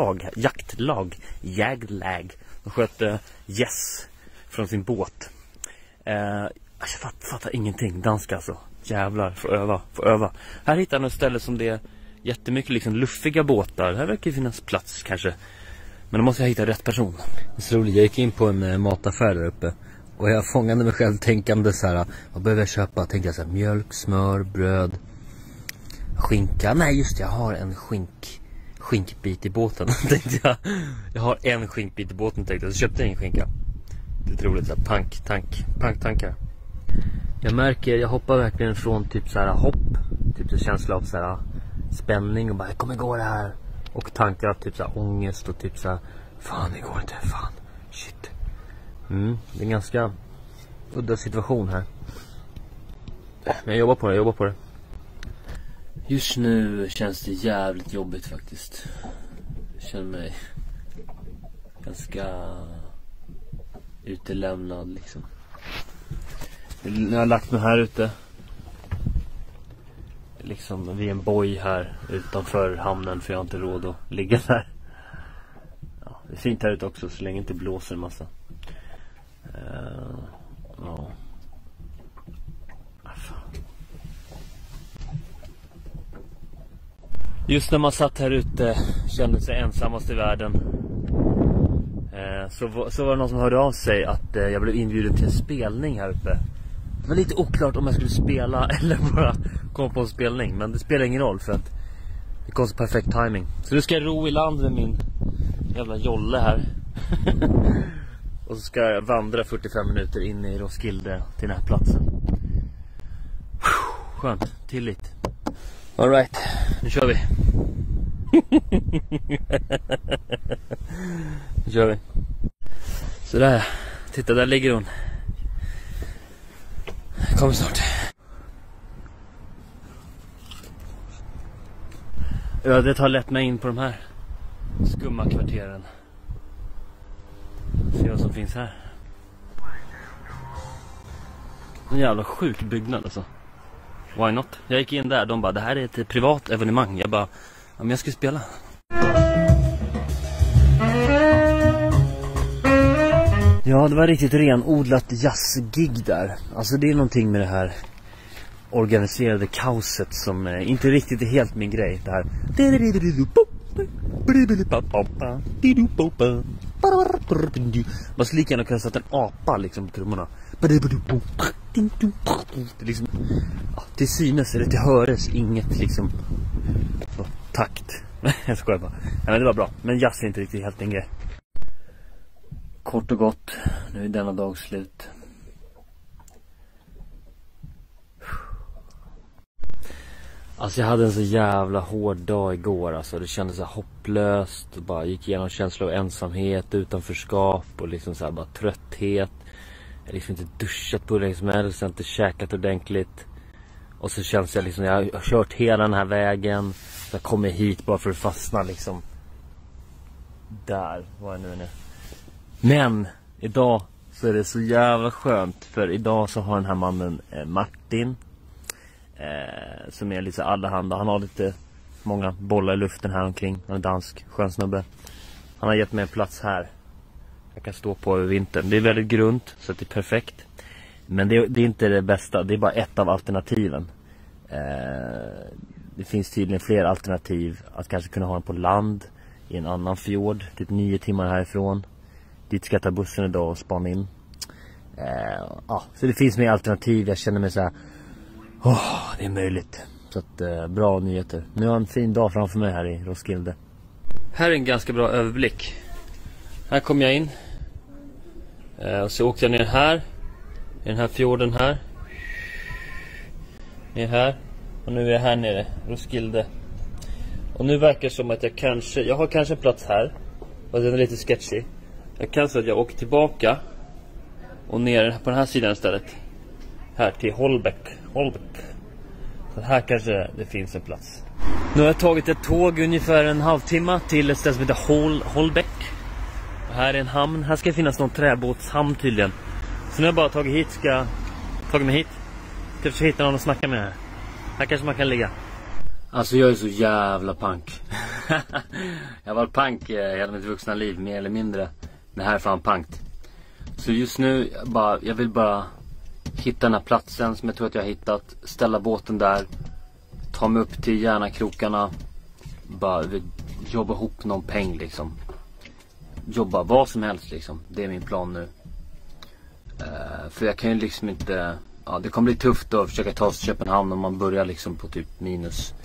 jaktlag. De sköt gäss från sin båt. Jag fattar ingenting. Danska alltså. Jävlar, får öva. Här hittar jag ett ställe som det är jättemycket liksom luffiga båtar. Här verkar det finnas plats kanske. Men då måste jag hitta rätt person. Så roligt, jag gick in på en mataffär där uppe. Och jag fångade mig själv tänkande så här: vad behöver jag köpa? Tänkte jag så här: mjölk, smör, bröd, skinka. Nej just det, jag har en skinkbit i båten. Tänkte jag har en skinkbit i båten, tänkte jag. Så köpte jag en skinka. Det är roligt, så här panktankar. Jag märker, jag hoppar verkligen från typ så här hopp, typ så känsla av så här spänning och bara jag kommer gå det här, och tankar typ så här ångest och typ så här fan det går inte, fan shit. Det är en ganska udda situation här. Men jag jobbar på det. Just nu känns det jävligt jobbigt faktiskt. Jag känner mig ganska utelämnad liksom. Jag har lagt mig här ute liksom vid en boj här utanför hamnen, för jag har inte råd att ligga där. Ja, det är fint här ute också så länge det inte blåser en massa. Ja. Just när man satt här ute kände sig ensammast i världen. Så var det någon som hörde av sig att jag blev inbjuden till en spelning här uppe. Det var lite oklart om jag skulle spela eller bara komma på en spelning, men det spelar ingen roll för att det kom så perfekt timing. Så nu ska jag ro i land med min jävla jolle här. Och så ska jag vandra 45 minuter in i Roskilde till den här platsen. Skönt, tillit. All right, nu kör vi. Nu kör vi. Så där, titta där ligger hon. Kommer snart. Ödet har lett mig in på de här skumma kvarteren. Se vad som finns här. En jävla sjuk byggnad alltså. Why not? Jag gick in där, de bara, det här är ett privat evenemang. Jag bara, ja men jag ska spela. Ja, det var riktigt renodlat jazzgig där. Alltså det är någonting med det här organiserade kaoset som inte riktigt är helt min grej. Det här. Man skulle lika gärna kunna sätta en apa liksom på trummorna. Det är liksom, ja, till synes eller till höres inget liksom takt. Jag skojar bara. Ja, men det var bra. Men jazz är inte riktigt helt en grej. Kort och gott, nu är denna dag slut. Alltså jag hade en så jävla hård dag igår alltså. Det kändes så hopplöst. Bara gick igenom känslor av ensamhet, utanförskap och liksom så här bara trötthet. Jag har liksom inte duschat på det som helst, jag har inte käkat ordentligt. Och så känns jag liksom, jag har kört hela den här vägen. Så jag kommer hit bara för att fastna liksom. Där, vad är nu nu. Men idag så är det så jävla skönt. För idag så har den här mannen Martin, som är lite allehanda. Han har lite många bollar i luften här omkring. Han är dansk, skön snubbe. Han har gett mig en plats här jag kan stå på över vintern. Det är väldigt grunt så det är perfekt. Men det är inte det bästa. Det är bara ett av alternativen. Det finns tydligen fler alternativ. Att kanske kunna ha den på land i en annan fjord, typ 9 timmar härifrån. Dit ska jag ta bussen idag och spana in. Så det finns mer alternativ. Jag känner mig så här, det är möjligt. Så att bra nyheter. Nu har jag en fin dag framför mig här i Roskilde. Här är en ganska bra överblick. Här kom jag in. Och så åkte jag ner här. i den här fjorden här. Är här. Och nu är jag här nere, Roskilde. Och nu verkar det som att jag har kanske en plats här. Och den är lite sketchy. Jag kan säga att jag åker tillbaka och ner på den här sidan istället. Här till Holbäck. Så här kanske det finns en plats. Nu har jag tagit ett tåg ungefär en halvtimme till ett ställe som heter Holbäck. Och här är en hamn. Här ska det finnas någon träbåtshamn tydligen. Så nu har jag bara tagit mig hit. Ska försöka hitta någon att snacka med här. Här kanske man kan ligga. Alltså jag är så jävla pank. Jag har varit pank hela mitt vuxna liv, mer eller mindre. Men här är fan pankt. Så just nu, jag vill bara hitta den här platsen som jag tror att jag har hittat. Ställa båten där. Ta mig upp till Järnakrokarna. Bara jobba ihop någon peng liksom. Jobba vad som helst liksom. Det är min plan nu. För jag kan ju liksom inte... Ja, det kommer bli tufft att försöka ta sig till Köpenhamn om man börjar liksom på typ minus.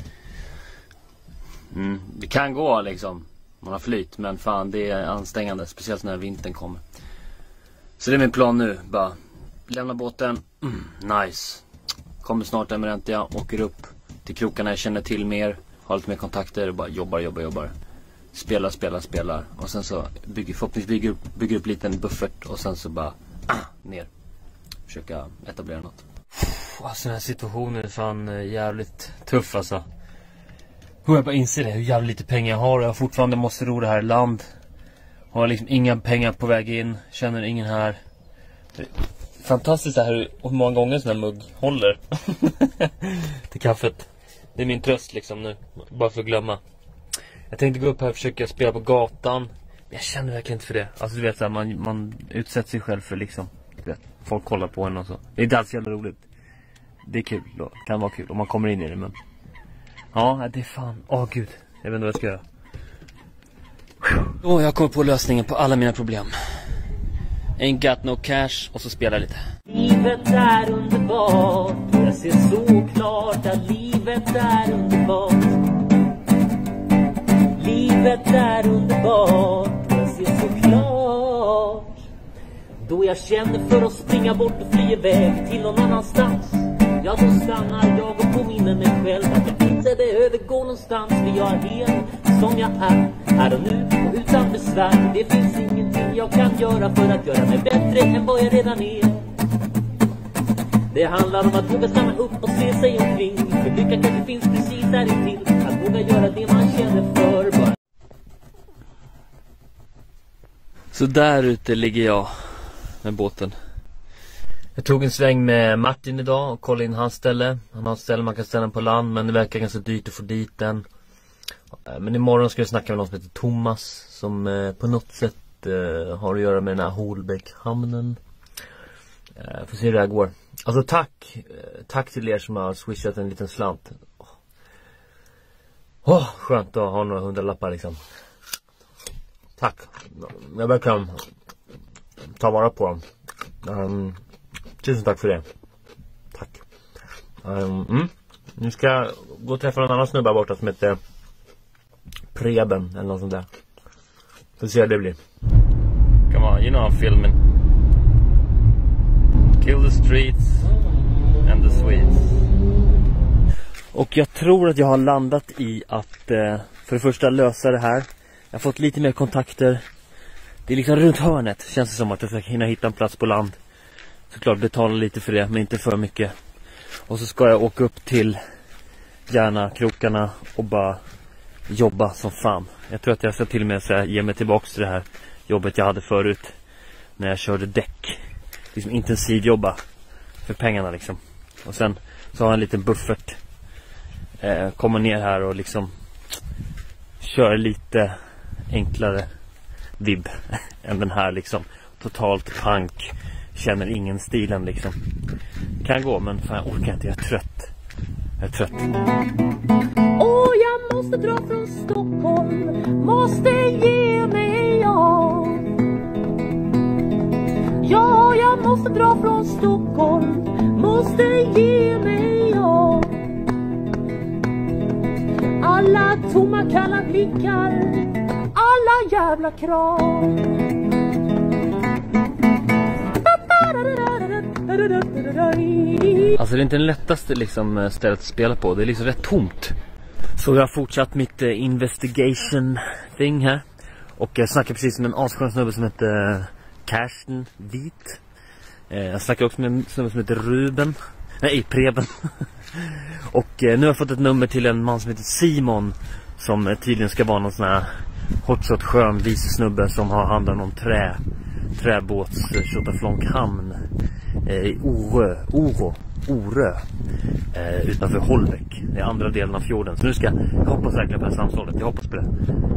Det kan gå liksom. Man har flyt, men fan det är ansträngande. Speciellt när vintern kommer. Så det är min plan nu. Bara lämna båten. Nice. Kommer snart Emerentia. Åker upp till krokarna jag känner till mer. Har lite mer kontakter. Bara jobbar. Spelar. Och sen så bygger upp lite en buffert. Och sen så bara ner. Försöka etablera något. Alltså den här situationen är fan jävligt tuff alltså. Hur jag bara inser det, hur jävligt lite pengar jag har. Jag fortfarande måste ro det här i land. Har liksom inga pengar på väg in. Känner ingen här. Fantastiskt det här hur många gånger sån här mugg håller. Till kaffet. Det är min tröst liksom nu. Bara för att glömma. Jag tänkte gå upp här och försöka spela på gatan. Men jag känner verkligen inte för det. Alltså du vet så här, man utsätter sig själv för liksom. Du vet, folk kollar på en och så. Det är inte alls jävla roligt. Det är kul då. Kan vara kul om man kommer in i det, men... Ja, det är fan... Gud. Jag vet inte vad jag ska göra. Jag kommer på lösningen på alla mina problem. Ain't got no cash. Och så spelar lite. Livet är underbart. Jag ser så klart att livet är underbart. Livet är underbart. Jag ser så klart. Då jag känner för att springa bort och fly iväg till någon annanstans. Ja, då stannar jag och påminner mig själv att jag inte behöver gå någonstans. För jag är helt som jag är, här och nu och utan besvär. Det finns ingenting jag kan göra för att göra mig bättre än vad jag redan är. Det handlar om att våga stanna upp och se sig omkring. För lycka kanske finns precis där intill. Att våga göra det man känner för bara. Så där ute ligger jag med båten. Jag tog en sväng med Martin idag och kollade in hans ställe. Han har ett ställe man kan ställa på land, men det verkar ganska dyrt att få dit den. Men imorgon ska jag snacka med någon som heter Thomas, som på något sätt har att göra med den här Holbäckhamnen. Får se hur det här går. Alltså tack till er som har swishat en liten slant. Skönt att ha några 100-lappar liksom. Tack. Jag verkligen ta vara på dem. Tusen tack för det. Tack. Nu ska jag gå och träffa någon annan snubba borta som heter Preben eller något sånt där. Får se hur det blir. Come on, you know I'm filming. Kill the streets and the Swedes. Och jag tror att jag har landat i att för det första lösa det här. Jag har fått lite mer kontakter. Det är liksom runt hörnet. Känns det som att jag ska hinna hitta en plats på land. Såklart betala lite för det, men inte för mycket. Och så ska jag åka upp till Järnakrokarna och bara jobba som fan. Jag tror att jag ska till och med så här, ge mig tillbaks till det här jobbet jag hade förut. När jag körde däck. Liksom intensiv jobba för pengarna liksom. Och sen så har jag en liten buffert. Kommer ner här och liksom kör lite enklare vibb än den här liksom. Totalt punk. Känner ingen stilen liksom. Kan gå, men fan jag orkar inte. Jag är trött. Jag måste dra från Stockholm. Måste ge mig av. Ja, jag måste dra från Stockholm. Måste ge mig av. Alla tomma kalla blickar. Alla jävla krav. Alltså det är inte den lättaste liksom stället att spela på. Det är liksom rätt tomt. Så jag har fortsatt mitt investigation thing här. Och jag snackar precis med en asskön snubbe som heter Karsten Vit. Jag snackar också med en snubbe som heter Ruben. Nej, Preben. Och nu har jag fått ett nummer till en man som heter Simon. Som tydligen ska vara någon sån här hotshot skön visesnubbe som har hand om någon träbåts Tjotaflånghamn i Orö utanför Holbäck. Det är andra delen av fjorden. Så nu ska jag hoppas verkligen på det här samtalet. Jag hoppas på det.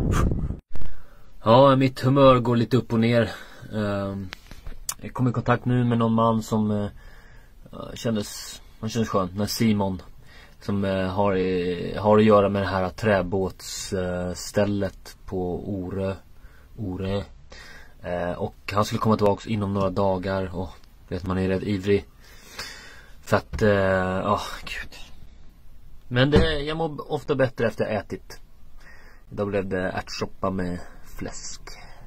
Ja, mitt humör går lite upp och ner. Jag kom i kontakt nu med någon man som kändes skön. När Simon som har att göra med det här träbåtsstället på Orö. Och han skulle komma tillbaka inom några dagar. Och vet man är rätt ivrig. För att, gud. Men jag mår ofta bättre efter jag ätit. Då blev det ärtsoppa med fläsk.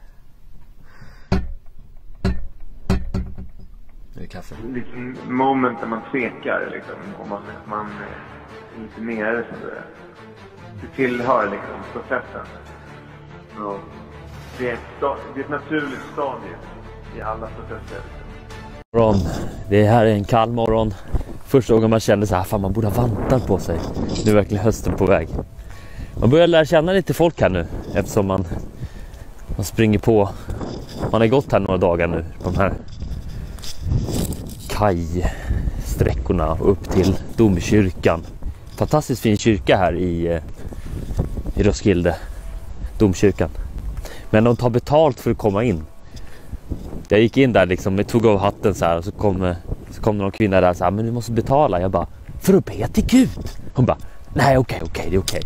Nu är kaffe. Liksom moment där man tvekar liksom. Och man inte nere så det tillhör liksom processen. Och det är ett naturligt stadie i alla processer. Det här är en kall morgon. Första gången man kände så här, fan man borde ha vantar på sig. Nu är verkligen hösten på väg. Man börjar lära känna lite folk här nu. Eftersom man springer på. Man har gått här några dagar nu. På de här kajsträckorna upp till domkyrkan. Fantastiskt fin kyrka här i Roskilde. Domkyrkan. Men de tar betalt för att komma in. Jag gick in där liksom, jag tog av hatten så här. Och så kom någon kvinna där så här, men du måste betala. Jag bara, för att be till Gud. Hon bara, nej okej, det är okej.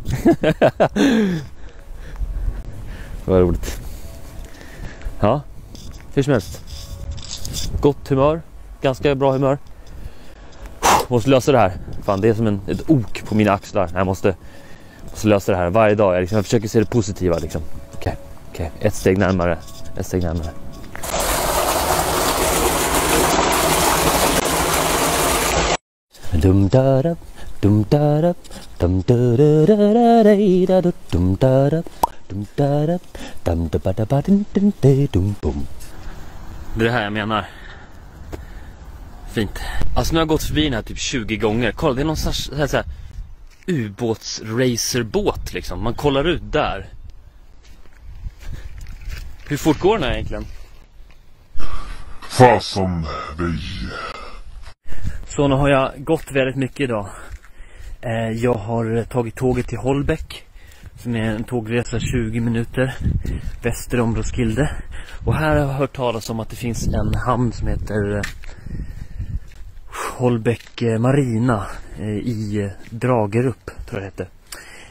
Det var roligt. Ja, hur som helst. Gott humör, ganska bra humör. Måste lösa det här. Fan, det är som ett ok på mina axlar. Jag måste lösa det här varje dag. Jag försöker se det positiva liksom. Okej. Ett steg närmare. Dum da da dum da da dum da da da da dum da da dum da da dum da da ba dum dum bum. Det är det här jag menar. Fint. Alltså nu har jag gått förbi den här typ 20 gånger. Kolla, det är någon så här ubåtsracerbåt liksom. Man kollar ut där. Hur fort går den här egentligen? Fasen vi. Så nu har jag gått väldigt mycket idag. Jag har tagit tåget till Holbäck. Som är en tågresa 20 minuter väster om Roskilde. Och här har jag hört talas om att det finns en hamn som heter Holbäck Marina i Dragerup, tror jag det heter.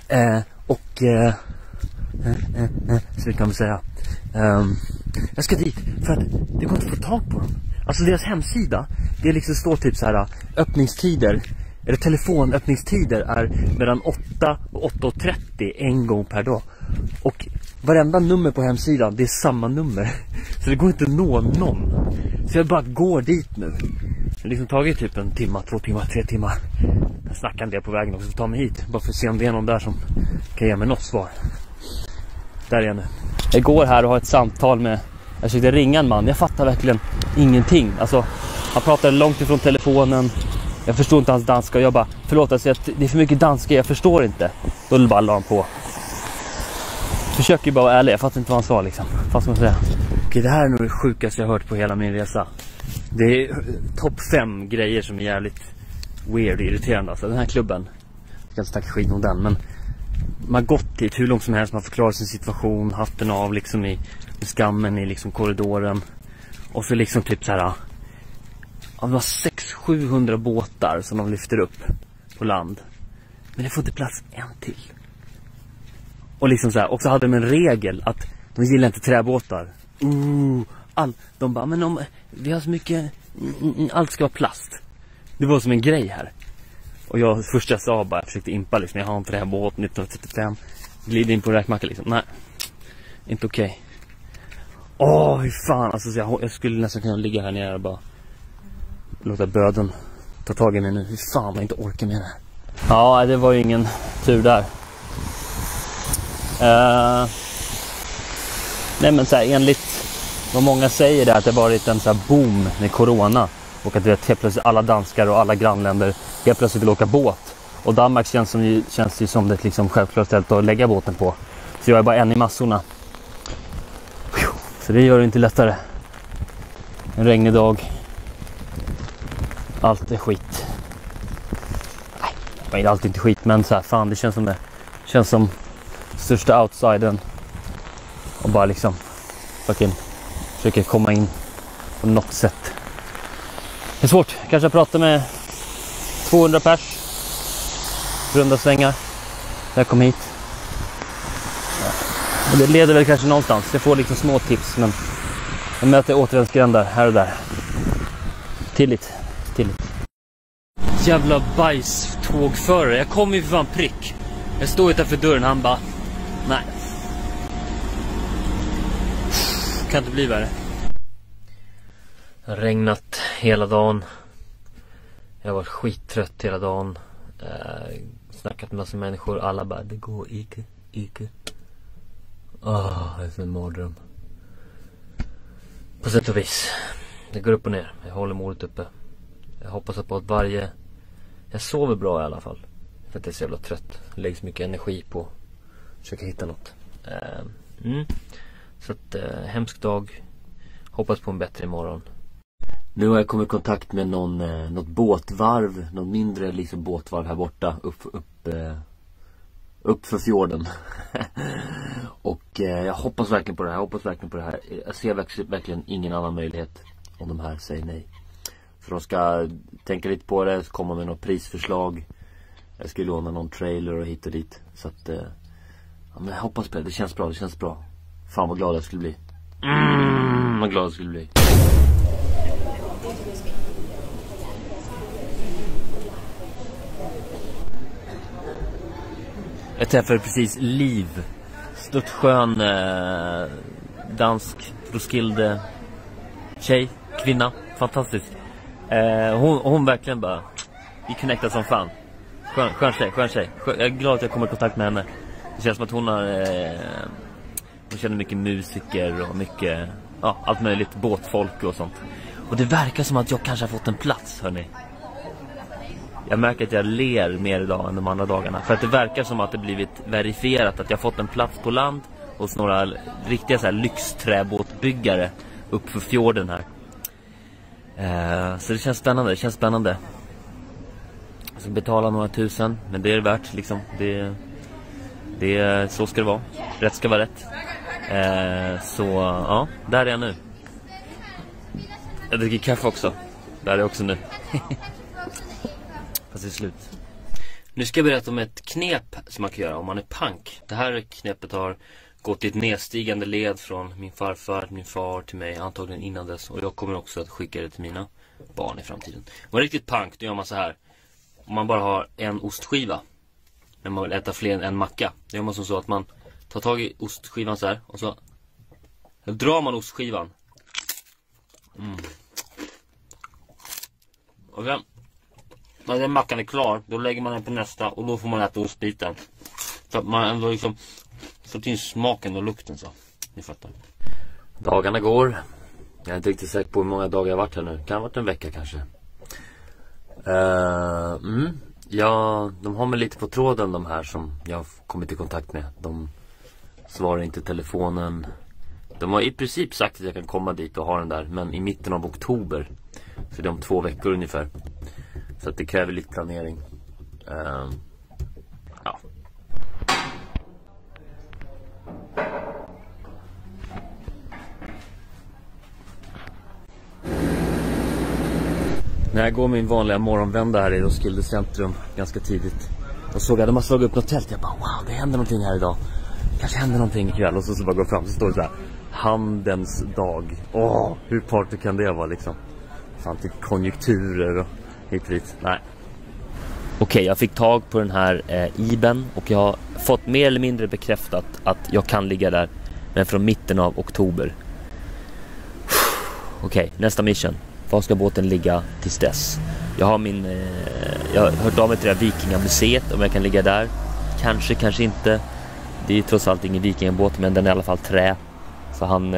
Så kan man säga. Jag ska dit för att det går inte att få tag på dem. Alltså deras hemsida, det liksom står typ så här öppningstider, eller telefonöppningstider är mellan 8 och 8:30 en gång per dag. Och varenda nummer på hemsidan, det är samma nummer. Så det går inte att nå någon. Så jag bara går dit nu. Jag har liksom tagit typ 1 timme, 2 timmar, 3 timmar. Jag snackar en del på vägen också, så ta mig hit. Bara för att se om det är någon där som kan ge mig något svar. Där är jag nu. Jag går här och har ett samtal med... Jag försökte ringa en man. Jag fattar verkligen ingenting. Alltså, han pratade långt ifrån telefonen. Jag förstår inte hans danska. Och jag bara, förlåt, jag säger att det är för mycket danska. Jag förstår inte. Då bara la han på. Försöker ju bara vara ärlig. Jag fattar inte vad han sa liksom. Vad ska man säga? Okej, det här är nog det sjukaste jag har hört på hela min resa. Det är topp 5 grejer som är jävligt weird och irriterande. Alltså, den här klubben. Jag ska inte snacka skit om den, men... Man har gått dit hur långt som helst. Man förklarar sin situation. Hatten av liksom i skammen i liksom korridoren. Och så liksom typ så här. Det var 600-700 båtar som de lyfter upp på land. Men det får inte plats en till. Och liksom så här. Och så hade de en regel att de gillar inte träbåtar. De bara, men om vi har så mycket, allt ska vara plast. Det var som en grej här. Och först jag sa bara, jag försökte impa liksom, jag har en träbåt 1935. Glider in på räkmacka liksom. Nej, inte okej. Hur fan, alltså jag skulle nästan kunna ligga här nere och bara låta böden ta tag i mig nu. Hur fan jag inte orkar med det här. Ja, det var ju ingen tur där. Nej, men så här, enligt vad många säger det, att det varit en så här boom med corona. Och att helt plötsligt alla danskar och alla grannländer helt plötsligt vill åka båt. Och Danmark känns det som det liksom självklart ställt att lägga båten på. Så jag är bara en i massorna. Så det gör det inte lättare. En regnig dag. Allt är skit. Nej, det är alltid inte skit, men så här, fan, det känns som största outsidern. Och bara liksom försöker komma in på något sätt. Det är svårt. Kanske jag pratar med 200 pers. Runda svängar. När jag kom hit. Och det leder väl kanske någonstans. Jag får liksom små tips, men jag möter återvändsgrändar här och där. Tillit. Jävla bajstågförare. Jag kommer ju för fan prick. Jag står utanför dörren, han bara nej. Kan inte bli värre. Det har regnat hela dagen. Jag har varit skittrött hela dagen. Snackat med massa människor. Alla bara, det går icke. Det är som en mardröm. På sätt och vis. Det går upp och ner. Jag håller målet uppe. Jag hoppas på att jag sover bra i alla fall. För att jag är så jävla trött. Det läggs mycket energi på att försöka hitta något. Så att hemsk dag. Hoppas på en bättre imorgon. Nu har jag kommit i kontakt med något båtvarv. Någon mindre liksom båtvarv här borta. Upp för fjorden. Och jag hoppas verkligen på det här. Jag ser verkligen ingen annan möjlighet om de här säger nej. Så de ska tänka lite på det. Komma med något prisförslag. Jag ska låna någon trailer och hit och dit. Så att men jag hoppas på det. Det känns bra. Fan vad glad jag skulle bli. Vad glad jag skulle bli. Jag träffade precis Liv. Störtskön dansk Roskilde tjej, kvinna. Fantastisk. Hon verkligen bara, vi connectar som fan. Skön tjej. Jag är glad att jag kommer i kontakt med henne. Det känns som att hon känner mycket musiker och mycket, allt möjligt, båtfolk och sånt. Och det verkar som att jag kanske har fått en plats, hörni. Jag märker att jag ler mer idag än de andra dagarna. För att det verkar som att det blivit verifierat att jag fått en plats på land hos några riktiga så här lyxträbåtbyggare upp för fjorden här. Så det känns spännande. Jag ska betala några tusen, men det är det värt liksom. Det så ska det vara. Rätt ska vara rätt. Så ja, där är jag nu. Jag dricker kaffe också. Där är jag också nu. Fast det är slut. Nu ska jag berätta om ett knep som man kan göra om man är punk. Det här knepet har gått i ett nedstigande led från min farfar, min far till mig, antagligen innan dess. Och jag kommer också att skicka det till mina barn i framtiden. Om man är riktigt punk, då gör man så här. Om man bara har en ostskiva, när man vill äta fler än en macka, då gör man som så att man tar tag i ostskivan så här, och så drar man ostskivan. Och sen, när den mackan är klar, då lägger man den på nästa, och då får man äta ostbiten. Så att man ändå liksom får till smaken och lukten, så ni fattar. Dagarna går. Jag är inte riktigt säker på hur många dagar jag har varit här nu. Kan ha varit en vecka kanske. Ja, de har mig lite på tråden, de här som jag har kommit i kontakt med. De svarar inte telefonen. De har i princip sagt att jag kan komma dit och ha den där, men i mitten av oktober. Så det är om 2 veckor ungefär. Så att det kräver lite planering. Ja. När jag går min vanliga morgonvända här i Roskilde centrum ganska tidigt, då såg jag att de har slagit upp något tält. Jag bara, wow, det händer någonting här idag. Kanske händer någonting ikväll. Och så bara går fram, så står det så här: Handens dag. Hur party kan det vara liksom? Fan, typ konjunkturer och hit och dit. Nej. Okej, jag fick tag på den här IBen, och jag har fått mer eller mindre bekräftat att jag kan ligga där, men från mitten av oktober. Okej, nästa mission. var ska båten ligga tills dess? Jag har jag har hört av mig till det här Vikingamuseet om jag kan ligga där. Kanske inte. Det är trots allt ingen vikingabåt, men den är i alla fall trä. Så han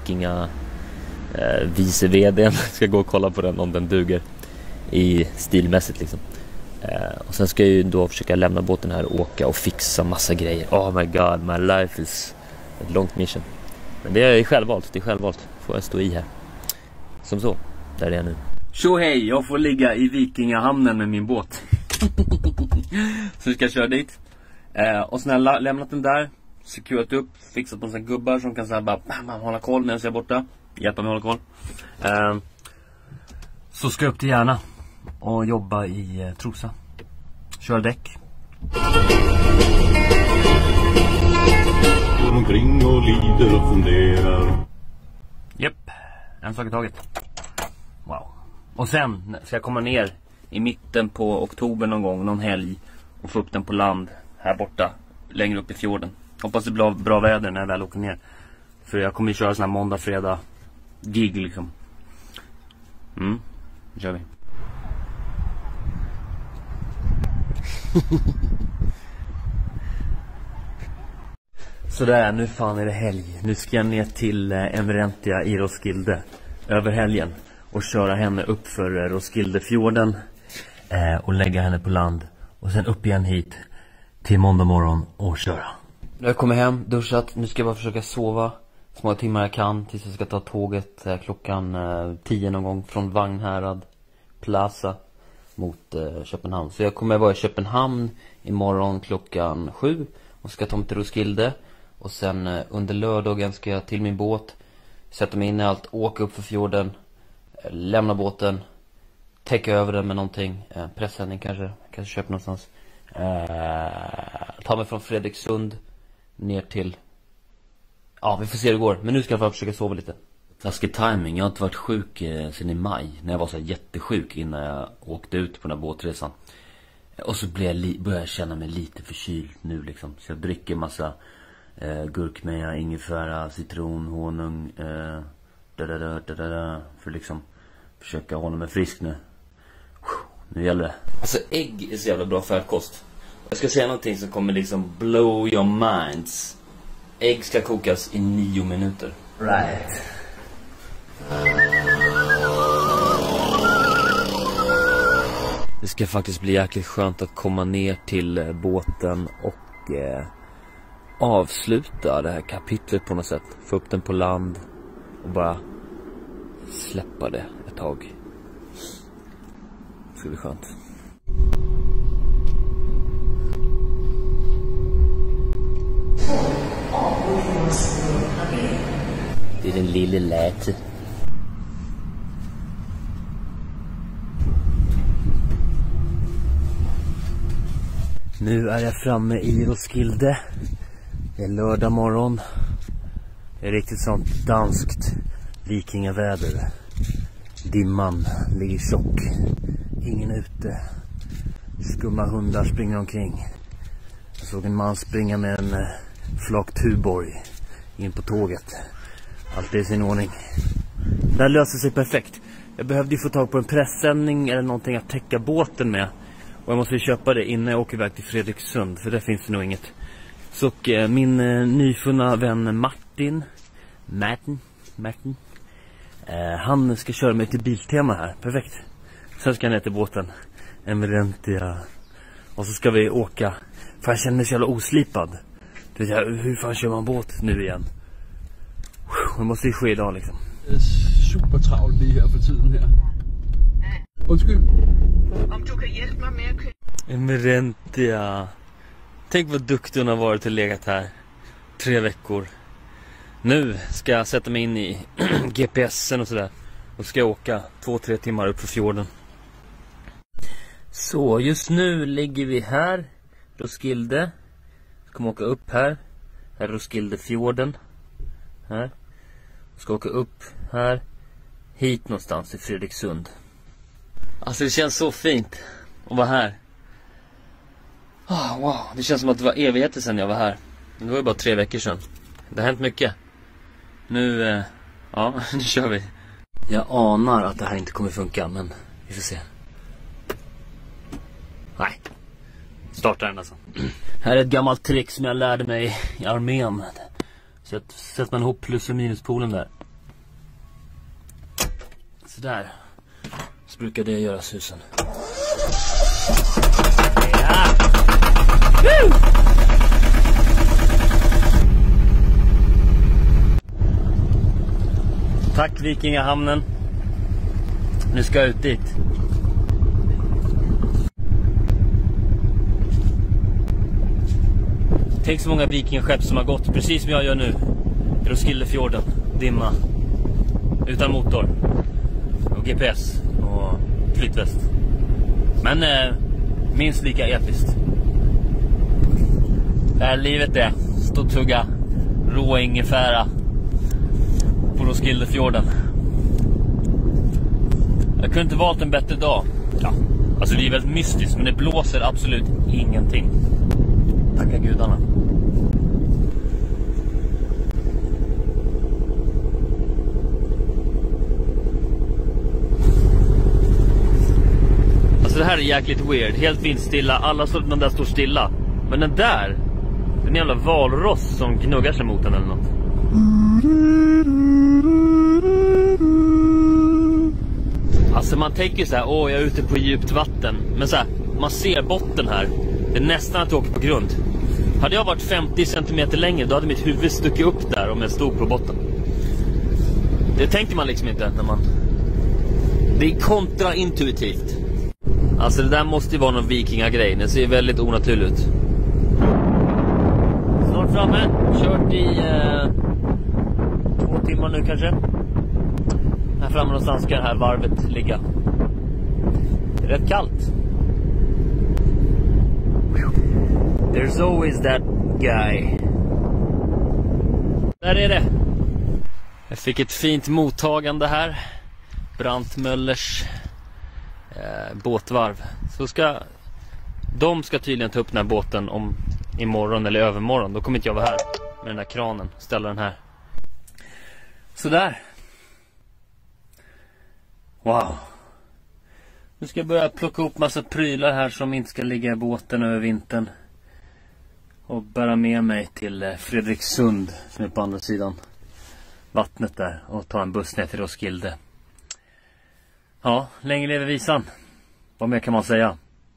vice vd:n ska gå och kolla på den om den duger i stilmässigt liksom. Och sen ska jag ju då försöka lämna båten här och åka och fixa massa grejer. Oh my god, my life is ett långt mission. Men det är självvalt. Får jag stå i här. Som så, där är jag nu. Tjo hej, jag får ligga i Vikingahamnen med min båt. Så vi ska köra dit. Och sen har jag lämnat den där, securat upp, fixat på sådana gubbar som kan så här bara hålla koll medan jag är borta. Hjälpa mig hålla koll. Så ska jag upp till Järna och jobba i Trosa. Köra däck. Går omkring och lider och funderar. Japp, en sak i taget. Wow. Och sen ska jag komma ner i mitten på oktober någon helg och få upp den på land här borta, längre upp i fjorden. Hoppas det blir bra väder när jag väl åker ner. För jag kommer ju köra sån här måndag, fredag gig liksom. Nu kör vi. Sådär, nu fan är det helg. Nu ska jag ner till Emerentia i Roskilde över helgen och köra henne upp för Roskildefjorden och lägga henne på land och sen upp igen hit till måndag morgon och köra. Nu har jag kommit hem, duschat. Nu ska jag bara försöka sova så många timmar jag kan tills jag ska ta tåget klockan 10 någon gång från Vagnhärad Plaza mot Köpenhamn. Så jag kommer vara i Köpenhamn imorgon klockan 7 och ska ta mig till Roskilde. Och sen under lördagen ska jag till min båt, sätta mig in i allt, åka upp för fjorden, lämna båten, täcka över den med någonting, pressändning kanske köpa någonstans. Ta mig från Fredrikssund ner till, ja vi får se hur det går. Men nu ska jag bara försöka sova lite. Taskig timing, jag har inte varit sjuk sedan i maj. När jag var så jättesjuk innan jag åkte ut på den här båtresan. Och så började jag känna mig lite förkyld nu liksom. Så jag dricker massa gurkmeja, ingefära, citron, honung för liksom försöka hålla mig frisk nu. Nu gäller det. Alltså ägg är så jävla bra färdkost. Jag ska säga någonting som kommer liksom blow your minds. Ägg ska kokas i 9 minuter. Right. Det ska faktiskt bli jäkligt skönt att komma ner till båten och avsluta det här kapitlet på något sätt. Få upp den på land och bara släppa det ett tag. Det ska bli skönt. Det är den lille läte. Nu är jag framme i Roskilde. Det är lördag morgon. Det är riktigt sånt danskt vikingaväder. Dimman ligger tjock. Ingen ute. Skumma hundar springer omkring. Jag såg en man springa med en flak Tuborg in på tåget. Allt är i sin ordning. Det här löser sig perfekt. Jag behövde ju få tag på en pressändning eller någonting att täcka båten med. Och jag måste köpa det innan jag åker iväg till Fredrikssund. För där finns det nog inget. Så min nyfunna vän Martin. Han ska köra mig till Biltema här. Perfekt. Sen ska jag ner till båten. Emerentia. Och så ska vi åka. För jag känner mig så jävla oslipad. Hur fan kör man båt nu igen? Det måste ju ske idag liksom. Det är supertravlt lige här för tiden här. Undskyld. Om du kan hjälpa mig med att köra. Emerentia. Tänk vad duktig hon har varit och legat här 3 veckor. Nu ska jag sätta mig in i GPSen och sådär. Och ska jag åka 2-3 timmar upp för fjorden. Så just nu ligger vi här. Roskilde. Ska åka upp här. Här är Roskildefjorden. Här. Ska åka upp här. Hit någonstans i Fredrikssund. Alltså det känns så fint att vara här. Wow, det känns som att det var evigheter sedan jag var här. Det var ju bara 3 veckor sedan. Det har hänt mycket. Nu, nu kör vi. Jag anar att det här inte kommer funka, men vi får se. Nej. Starta den alltså. Här är ett gammalt trick som jag lärde mig i armén. Så sätter man ihop plus- och minuspolen där. Så där. Så brukar det göra susen. Ja! Woo! Tack Vikingahamnen. Nu ska jag ut dit. Tänk så många vikingaskepp som har gått precis som jag gör nu. I Roskildefjorden, dimma. Utan motor. Och GPS. Och flytväst. Men minst lika episkt. Det här livet är stå tugga rå ingefära på Roskildefjorden. Jag kunde inte valt en bättre dag. Ja, alltså det är väldigt mystiskt, men det blåser absolut ingenting. Tacka gudarna. Alltså det här är jäkligt weird. Helt vindstilla, alla de där står stilla. Men den där, den jävla valross som gnuggar sig mot den eller något. Alltså man tänker så här, åh jag är ute på djupt vatten. Men så här, man ser botten här. Det är nästan att jag åker på grund. Hade jag varit 50 cm längre, då hade mitt huvud stuckit upp där om jag stod på botten. Det tänker man liksom inte när man... Det är kontraintuitivt. Alltså det där måste ju vara någon vikingagrej. Det ser väldigt onaturligt ut. Snart framme. Kört i 2 timmar nu kanske. Här framme någonstans ska det här varvet ligga. Det är rätt kallt. There's always that guy. Där är det. Jag fick ett fint mottagande här. Brantmöllers båtvarv. Så de ska tydligen ta upp den här båten om imorgon eller övermorgon. Då kommer inte jag vara här med den här kranen. Ställa den här. Sådär. Wow. Nu ska jag börja plocka upp massa prylar här som inte ska ligga i båten över vintern. Och bära med mig till Fredriksund som är på andra sidan vattnet där. Och ta en buss ner till Roskilde. Ja, länge lever visan. Vad mer kan man säga?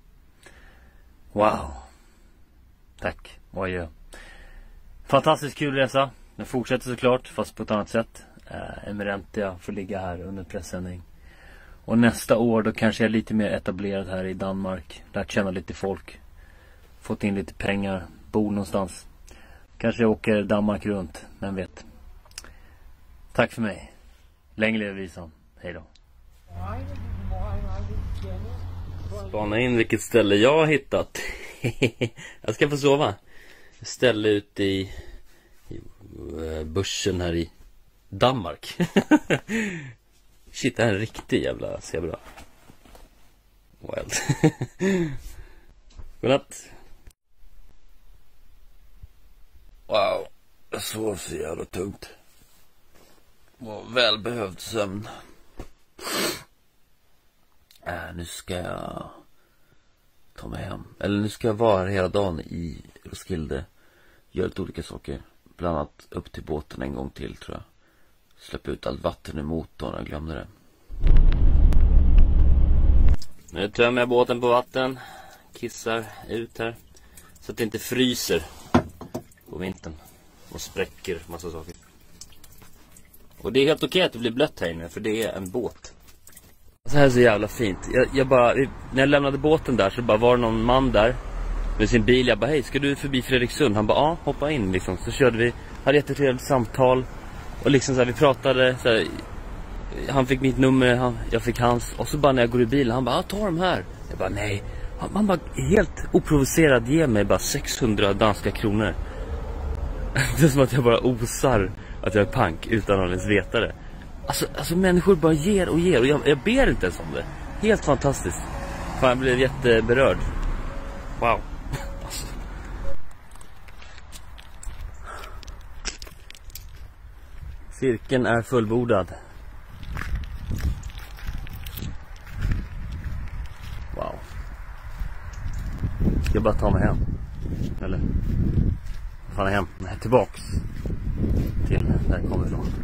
Wow. Tack. Oj. Fantastiskt kul resa. Den fortsätter såklart, fast på ett annat sätt. Emerentia får ligga här under pressändning. Och nästa år då kanske jag är lite mer etablerad här i Danmark. Lärt känna lite folk. Fått in lite pengar. Bor någonstans. Kanske jag åker Danmark runt. Vem vet. Tack för mig. Länge lever visan. Hej då. Spana in vilket ställe jag har hittat. Jag ska få sova. Ställe ute i börsen här i Danmark. Shit, det här är en riktig jävla zebra. Wild. Godnatt. Wow, jag sov så jävla tungt. Var välbehövd sömn. Nu ska jag ta mig hem. Eller nu ska jag vara här hela dagen i Roskilde. Göra lite olika saker. Bland annat upp till båten en gång till, tror jag. Släppa ut allt vatten i motorn, jag glömde det. Nu tömmer jag båten på vatten. Kissar ut här. Så att det inte fryser på vintern. Och spräcker massa saker. Och det är helt okej att det blir blött här inne, för det är en båt. Så här är så jävla fint. Jag bara, när jag lämnade båten där så bara var det någon man där med sin bil. Jag bara, hej, ska du förbi Fredriksund? Han bara, ja, hoppa in liksom. Så körde vi, hade jättetrevligt samtal. Och liksom så här, vi pratade så här, han fick mitt nummer, jag fick hans. Och så bara när jag går i bilen, han bara, ta de här. Jag bara, nej. Han bara helt oprovocerad ger mig bara 600 danska kronor. Det är som att jag bara osar att jag är pank utan att ens veta det. Alltså människor bara ger och ger. Och jag ber inte ens om det. Helt fantastiskt. Fan, jag blev jätteberörd. Wow. Alltså. Cirkeln är fullbordad. ska bara ta mig hem. Eller fan hem, nej, tillbaks till där jag kommer ifrån.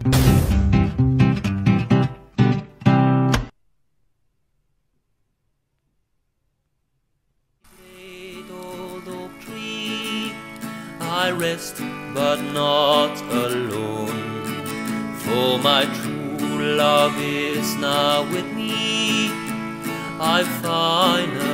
I rest but not alone, for my true love is now with me. I finally